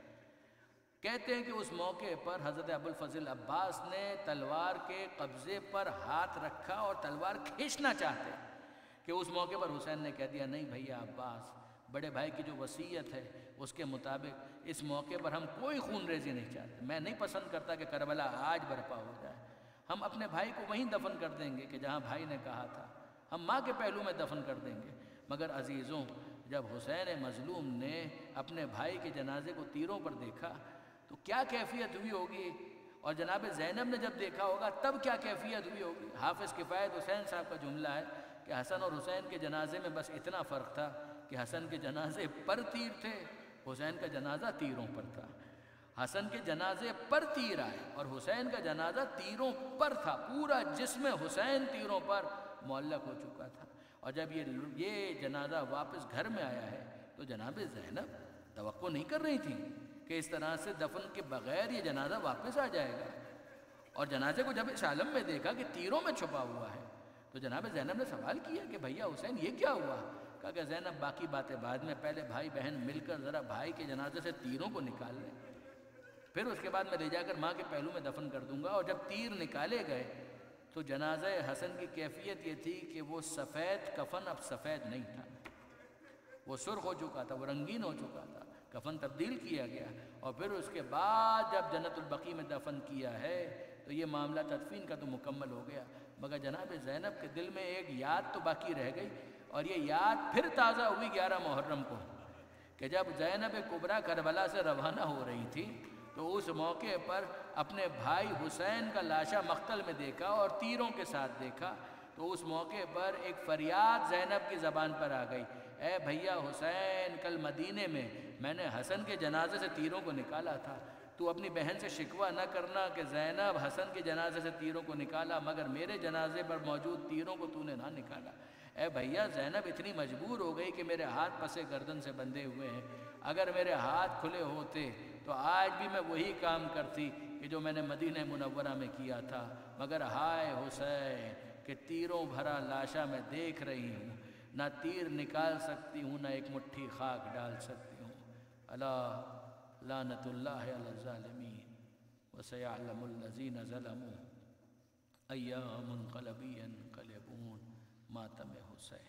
کہتے ہیں کہ اس موقع پر حضرت ابوالفضل عباس نے تلوار کے قبضے پر ہاتھ رکھا اور تلوار کھینچنا چاہتے کہ اس موقع پر حسین نے کہہ دیا نہیں بھیا عباس، بڑے بھائی کی جو وصیت ہے اس کے مطابق اس موقع پر ہم کوئی خون ریزی نہیں چاہتے، میں نہیں پسند کرتا کہ کربلا آج برپا ہو جائے، ہم اپنے بھائی کو وہیں دفن کر دیں گے کہ جہاں بھائی نے کہا تھا، ہم ماں کے پہلو میں دفن کر دیں گے۔ مگر عزیزوں جب حسین مظلوم نے اپنے بھائی کے جنازے کو تیروں پر دیکھا تو کیا کیفیت ہوئی ہوگی، اور جناب زینب نے جب دیکھا ہوگا تب کیا کیفیت ہوئی ہوگی۔ حافظ کفایت حسین صاحب کا جملہ ہے کہ حسن اور حسین کے جنازے میں بس اتنا فرق تھا کہ حسن کے جنازے پر تیر تھے، حسین کا جنازہ تیروں پر تھا۔ حسن کے جنازے پر تیر آئے اور حسین کا جنازہ تیروں پر تھا، پورا جسم حسین تیروں پر معلق ہو چکا تھا، اور جب یہ یہ جنازہ واپس گھر میں آیا ہے تو جناب زینب توقع نہیں کر رہی تھی کہ اس طرح سے دفن کے بغیر یہ جنازہ واپس آ جائے گا، اور جنازے کو جب اس عالم میں دیکھا کہ تیروں میں چھپا ہوا ہے تو جناب زینب نے سوال کیا کہ بھیا حسین یہ کیا ہوا، کہا کہ زینب باقی باتیں بعد میں، پہلے بھائی بہن مل کر ذرا بھائی کے جنازے سے تیروں کو نکال لیں، پھر اس کے بعد میں لے جا کر ماں کے پہلو میں دفن کر دوں گا۔ اور جب تیر نکالے گئے تو جنازہ حسن کی کیفیت یہ تھی کہ وہ سفید کفن اب سفید نہیں تھا، وہ سرخ ہو چکا تھا، وہ رنگین ہو چکا تھا، کفن تبدیل کیا گیا۔ اور پھر اس کے بعد جب جنت البقیع میں دفن کیا ہے تو یہ معاملہ تدفین کا تو مکمل ہو گیا، مگر جناب زینب کے دل میں ایک یاد تو باقی رہ گئی، اور یہ یاد پھر تازہ ہوئی گیارہ محرم کو، کہ جب زینب کبریٰ کربلا سے روانہ ہو رہی تھی تو اس موقع پر اپنے بھائی حسین کا لاشا مقتل میں دیکھا اور تیروں کے ساتھ دیکھا، تو اس موقع پر ایک فریاد زینب کی زبان پر آ گئی، اے بھیا حسین، کل مدینے میں میں نے حسن کے جنازے سے تیروں کو نکالا تھا، تو اپنی بہن سے شکوہ نہ کرنا کہ زینب حسن کے جنازے سے تیروں کو نکالا مگر میرے جنازے پر موجود تیروں کو تو نے نہ نکالا۔ اے بھیا زینب اتنی مجبور ہو گئی کہ میرے ہاتھ پسے گردن سے بندھے ہوئے ہیں، اگر میرے ہاتھ کھلے ہوتے تو آج بھی میں وہی کام کرتی کہ جو میں نے مدینہ منورہ میں کیا تھا، مگر ہائے حسین کہ تیروں بھرا لاشا میں دیکھ رہی ہوں، نہ تیر نکال سکتی ہوں نہ ایک مٹھی خاک ڈال سکتی ہوں۔ الا لعنت اللہ علی الظالمین وسیعلم الذین ظلموا ایام منقلبی ینقلبون۔ ماتم حسین۔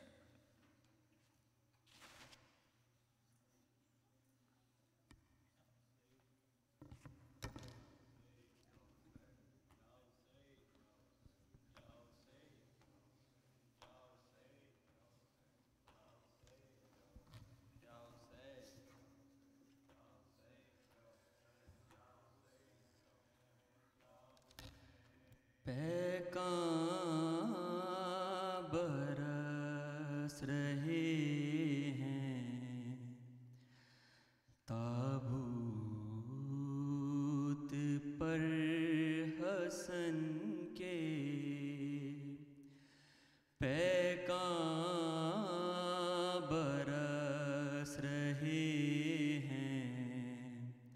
پیکاں برس رہے ہیں تابوت پر حسن کے، پیکاں برس رہے ہیں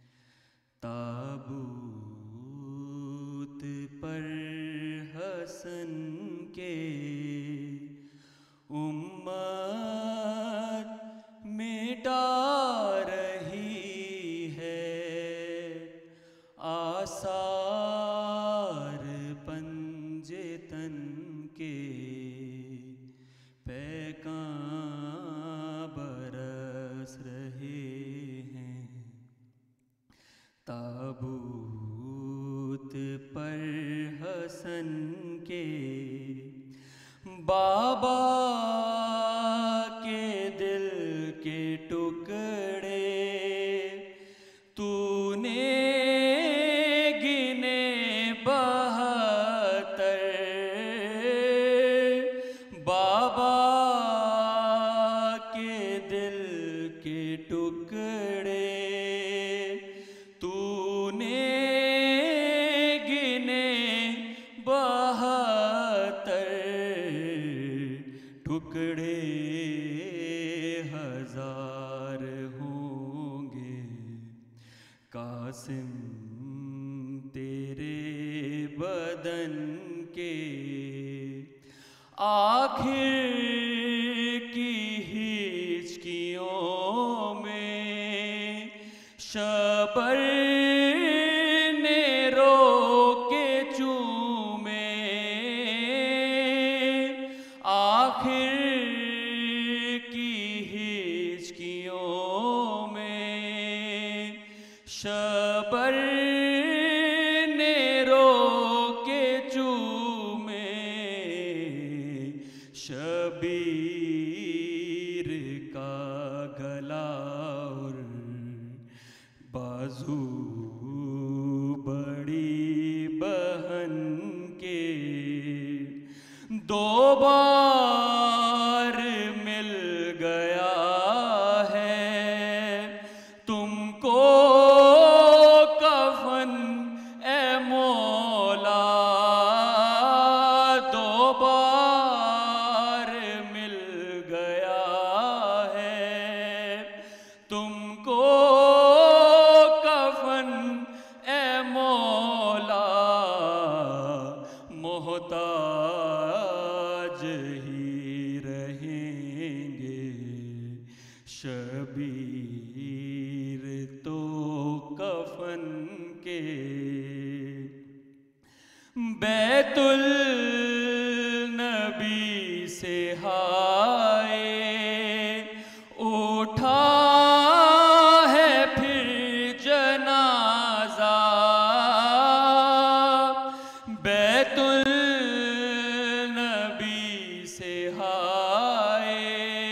تابوت پر حسن کے، امت مٹا رہی ہے آثار پنجے تن کے، پیکاں برس رہے ہیں تابوت پر حسن کے، بابا کے دل کے ٹکڑے تو نے گنے بہتر، بابا کے دل کے ٹکڑے تو نے گنے بہتر، ٹکڑے ہزار ہوں گے قاسم تیرے بدن کے، آخر کی ہچکیوں میں شبر نے رو کے چومے، آخر کی ہچکیوں میں شبر نے رو کے چومے، شبیر کا گلا اور بازو بڑی بہن کے، دو بار مل گیا ہے تم کو کفن اے مولا، دو بار مل گیا ہے تم کو کفن اے مولا، محتاج بیت النبی سے ہائے اٹھا ہے پھر جنازہ، بیت النبی سے ہائے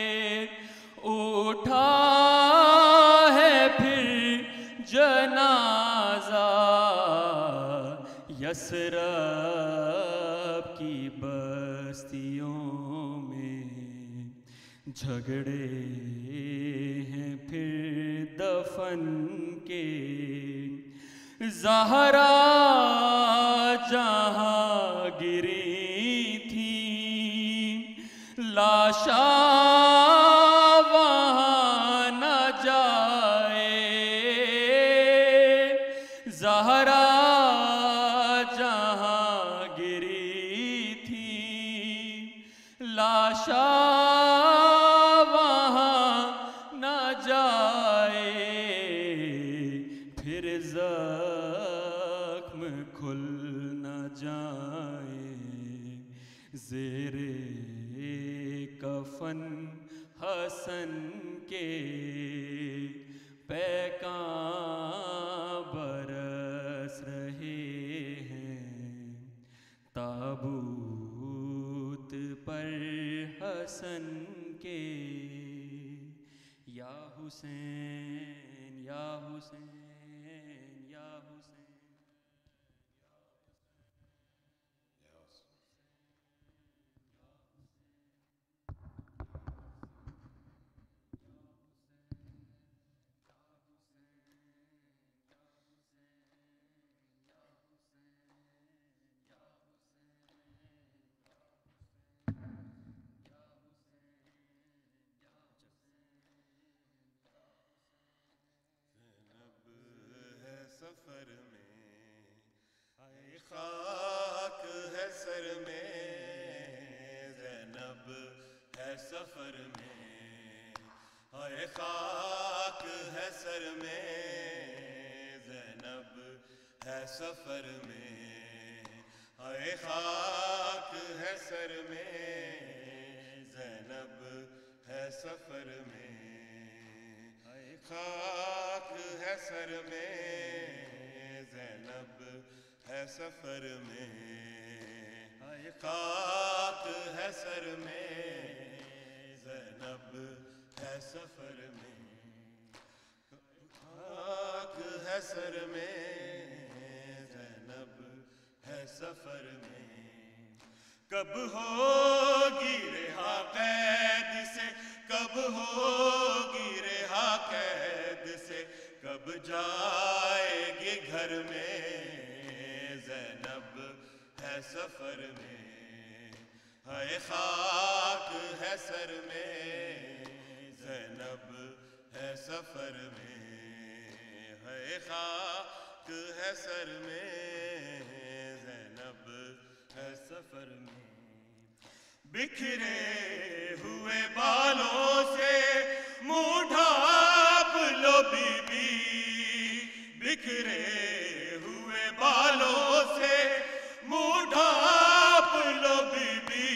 اٹھا ہے پھر جنازہ، یثرب کی بستیوں میں جھگڑے ہیں پھر دفن کے، زہرا جہاں گری تھی لاشاں وہاں نہ جائے، زہرا جہاں گری تھی لاشاں وہاں نہ جائے، پھر زخم کھل نہ جائیں زیر کفن حسن کے، پیکاں برس رہے ہیں تابوت پر حسن کے، یا حسین یا حسین یا حسین۔ سفر میں آئے خاک ہے سر میں، زینب ہے سفر میں آئے خاک ہے سر میں، زینب ہے سفر میں آئے خاک ہے سر میں، زینب ہے سفر میں آئے خاک ہے سر میں، زینب ہے سفر میں آئے خاک ہے سر میں، زینب ہے سفر میں خاک ہے سر میں، زینب ہے سفر میں، کب ہوگی رہا قید سے، کب ہوگی رہا قید سے، کب جائے گی گھر میں، زینب ہے سفر میں ہائے خاک ہے سر میں، زینب ہے سفر میں ہائے خاک ہے سر میں، زینب ہے سفر میں، بکھرے ہوئے بالوں سے منہ ڈھانپ لو بی بی، بکھرے ہوئے بالوں سے منہ ڈھانپ لو بی بی،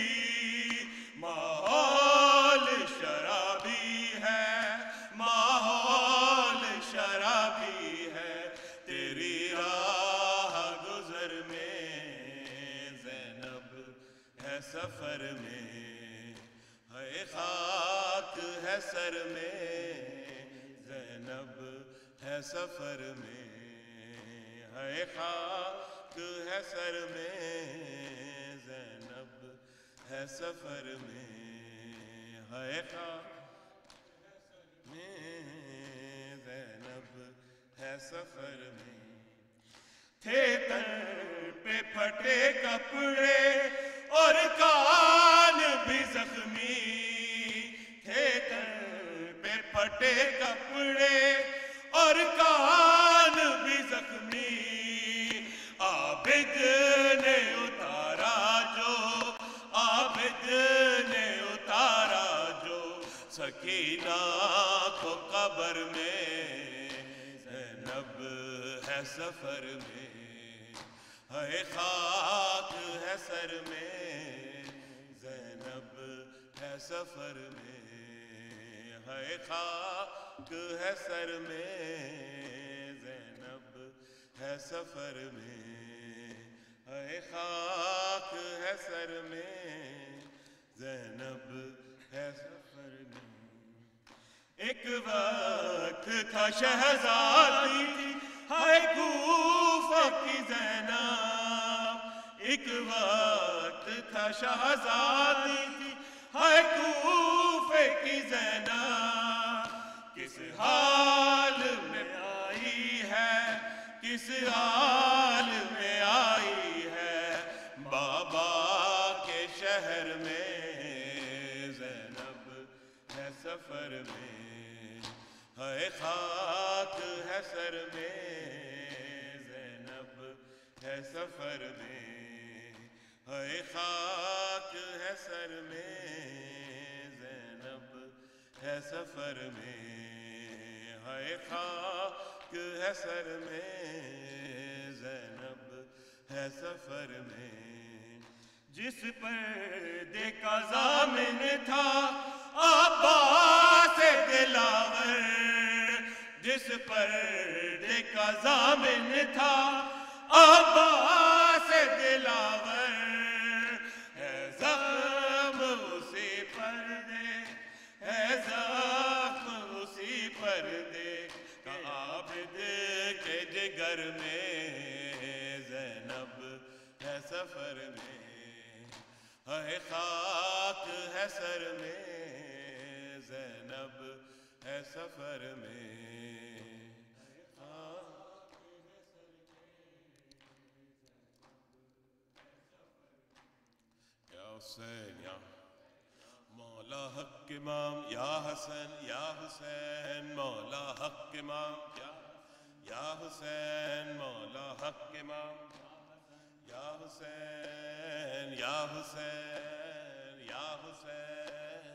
ماحول شرابی ہے، ماحول شرابی ہے، تیری راہ گزر میں، زینب ہے سفر میں ہائے خاک ہے سر میں، زینب ہے سفر میں ہائے خاک ہے سر میں، زینب ہے سفر میں ہائے خاک میں، زینب ہے سفر میں، تھے تن پہ پھٹے کپڑے اور کان بھی زخمی، تھے تن پہ پھٹے کپڑے اور کان بھی زخمی، عابد نے اتارا جو، عابد نے اتارا جو سکینہ کو قبر میں، زینب ہے سفر میں ہے خاک ہے سر میں زینب ہے سفر میں ہے خاک ہے سر میں زینب ہے سفر میں ہے خاک ہے سر میں زینب ہے سفر میں ایک وقت تھا شہزادی تھی ہائے کوفہ کی زینب ایک وقت تھا شہزادی تھی ہائے کوفے کی زینب کس حال میں آئی ہے کس حال میں آئی ہے بابا کے شہر میں زینب ہے سفر میں ہے خاک ہے سر میں زینب ہے سفر میں ہے خاک ہے سر میں زینب ہے سفر میں ہے خاک ہے سر میں زینب ہے سفر میں جس پردے کا ضامن تھا عباس دلاور جس پردے کا ضامن تھا عباس دلاور ہے زخم اسی پردے ہے زخم اسی پردے کا عابد کے جگر میں زینب ہے سفر میں ہے خاک ہے سر میں زینب ہے سفر میں یا حسین یا مولا حق امام یا حسن یا حسین مولا حق امام یا یا حسین مولا حق امام یا حسین یا حسین یا حسین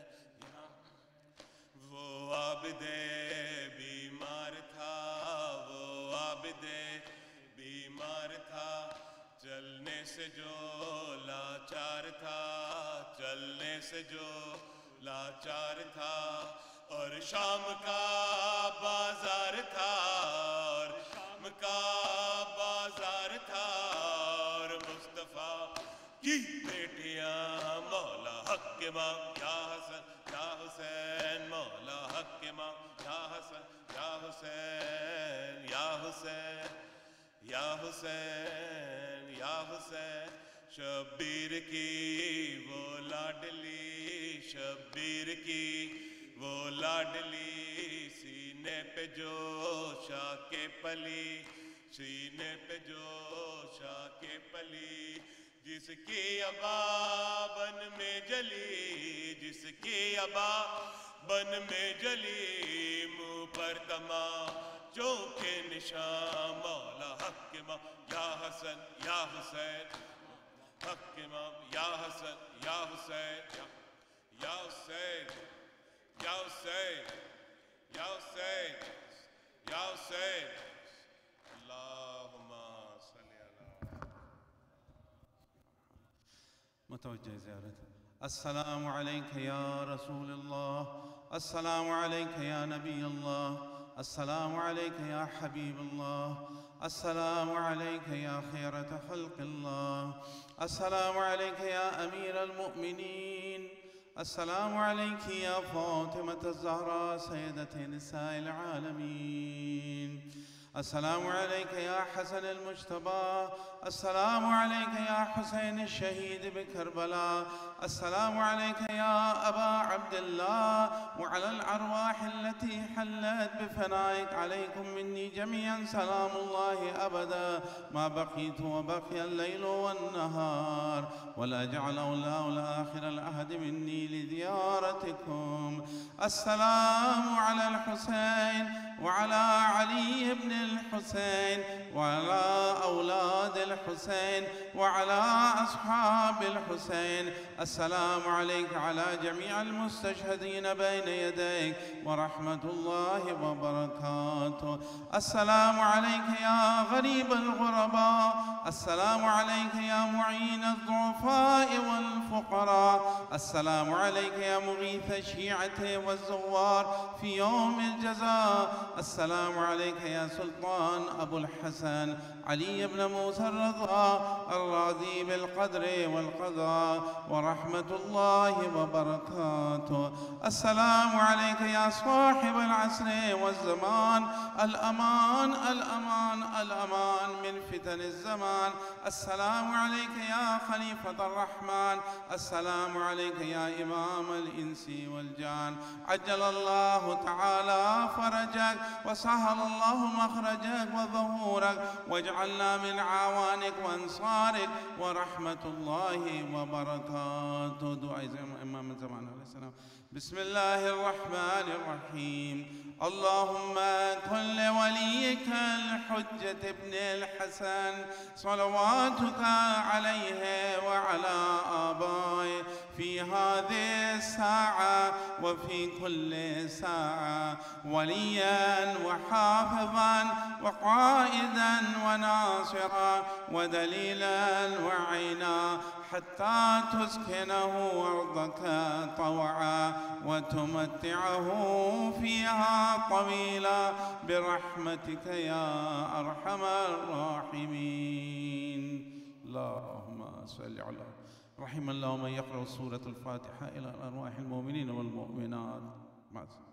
وہ عابد بیمار تھا وہ عابد بیمار تھا چلنے سے جو لاچار تھا چلنے سے جو لاچار تھا اور شام کا بازار تھا اور شام کا بازار تھا اور مصطفیٰ کی بیٹیاں مولا حق امام یا حسن یا حسین مولا حق امام یا حسن یا حسین یا حسین یا حسین یا حسین شبیر کی وہ لاڈلی شبیر کی وہ لاڈلی سینے پہ جوشا کے پلی سینے پہ جوشا کے پلی جس کی ابا بن میں جلی جس کی ابا بن میں جلی منہ پر تمام چونکہ نشان مولا حق امام یا حسن یا حسین حق امام یا حسن یا حسین یا حسین یا حسین یا حسین یا حسین اللہم صلی اللہ متوجہ زیارت السلام علیک یا رسول اللہ السلام علیک یا نبی اللہ السلام علیک یا حبیب اللہ السلام علیک یا خیرت خلق اللہ السلام علیک یا امیر المؤمنین السلام علیک یا فاطمة الزہراء سیدت نساء العالمین السلام علیک یا حسن المجتبى السلام علیک یا حسین الشہید بکربلا السلام علیک یا ابا عبداللہ وعلى الارواح التي حلت بفنائك عليكم مني جميعا سلام الله أبدا ما بقيت وبقي الليل والنهار ولا جعل الله الآخر العهد مني لزيارتكم السلام على الحسين وعلى علي بن الحسين وعلى أولاد الحسين وعلى أصحاب الحسين السلام عليك على جميع المستشهدين بين يديك ورحمة الله وبركاته السلام عليك يا غريب الغرباء السلام عليك يا معين الضعفاء والفقراء. السلام عليك يا مغيث الشيعة والزوار في يوم الجزاء. السلام عليك يا سلطان أبو الحسن علي بن موسى الرضا الراضي بالقدر والقضاء ورحمة الله وبركاته. السلام عليك يا صاحب العصر والزمان، الأمان الأمان الأمان من فتن الزمان. السلام عليك يا خليفة الرحمن. السلام عليك يا إمام الإنس والجان. عجل الله تعالى فرجك وسهل الله مخرجك وظهورك، واجعلنا من عوانك وانصارك ورحمة الله وبركاته. دعاء إمام الزمان عليه السلام. بسم الله الرحمن الرحيم. اللهم كن لوليك الحجة ابن الحسن صلواتك عليه وعلى آبائه في هذه الساعة وفي كل ساعة وليا وحافظا وقائدا وناصرا ودليلا وعينا، حتى تسكنه أرضك طوعا وتمتعه فيها طويلا برحمتك يا أرحم الراحمين. اللهم صل على رحم الله من يقرأ سورة الفاتحة إلى أرواح المؤمنين والمؤمنات.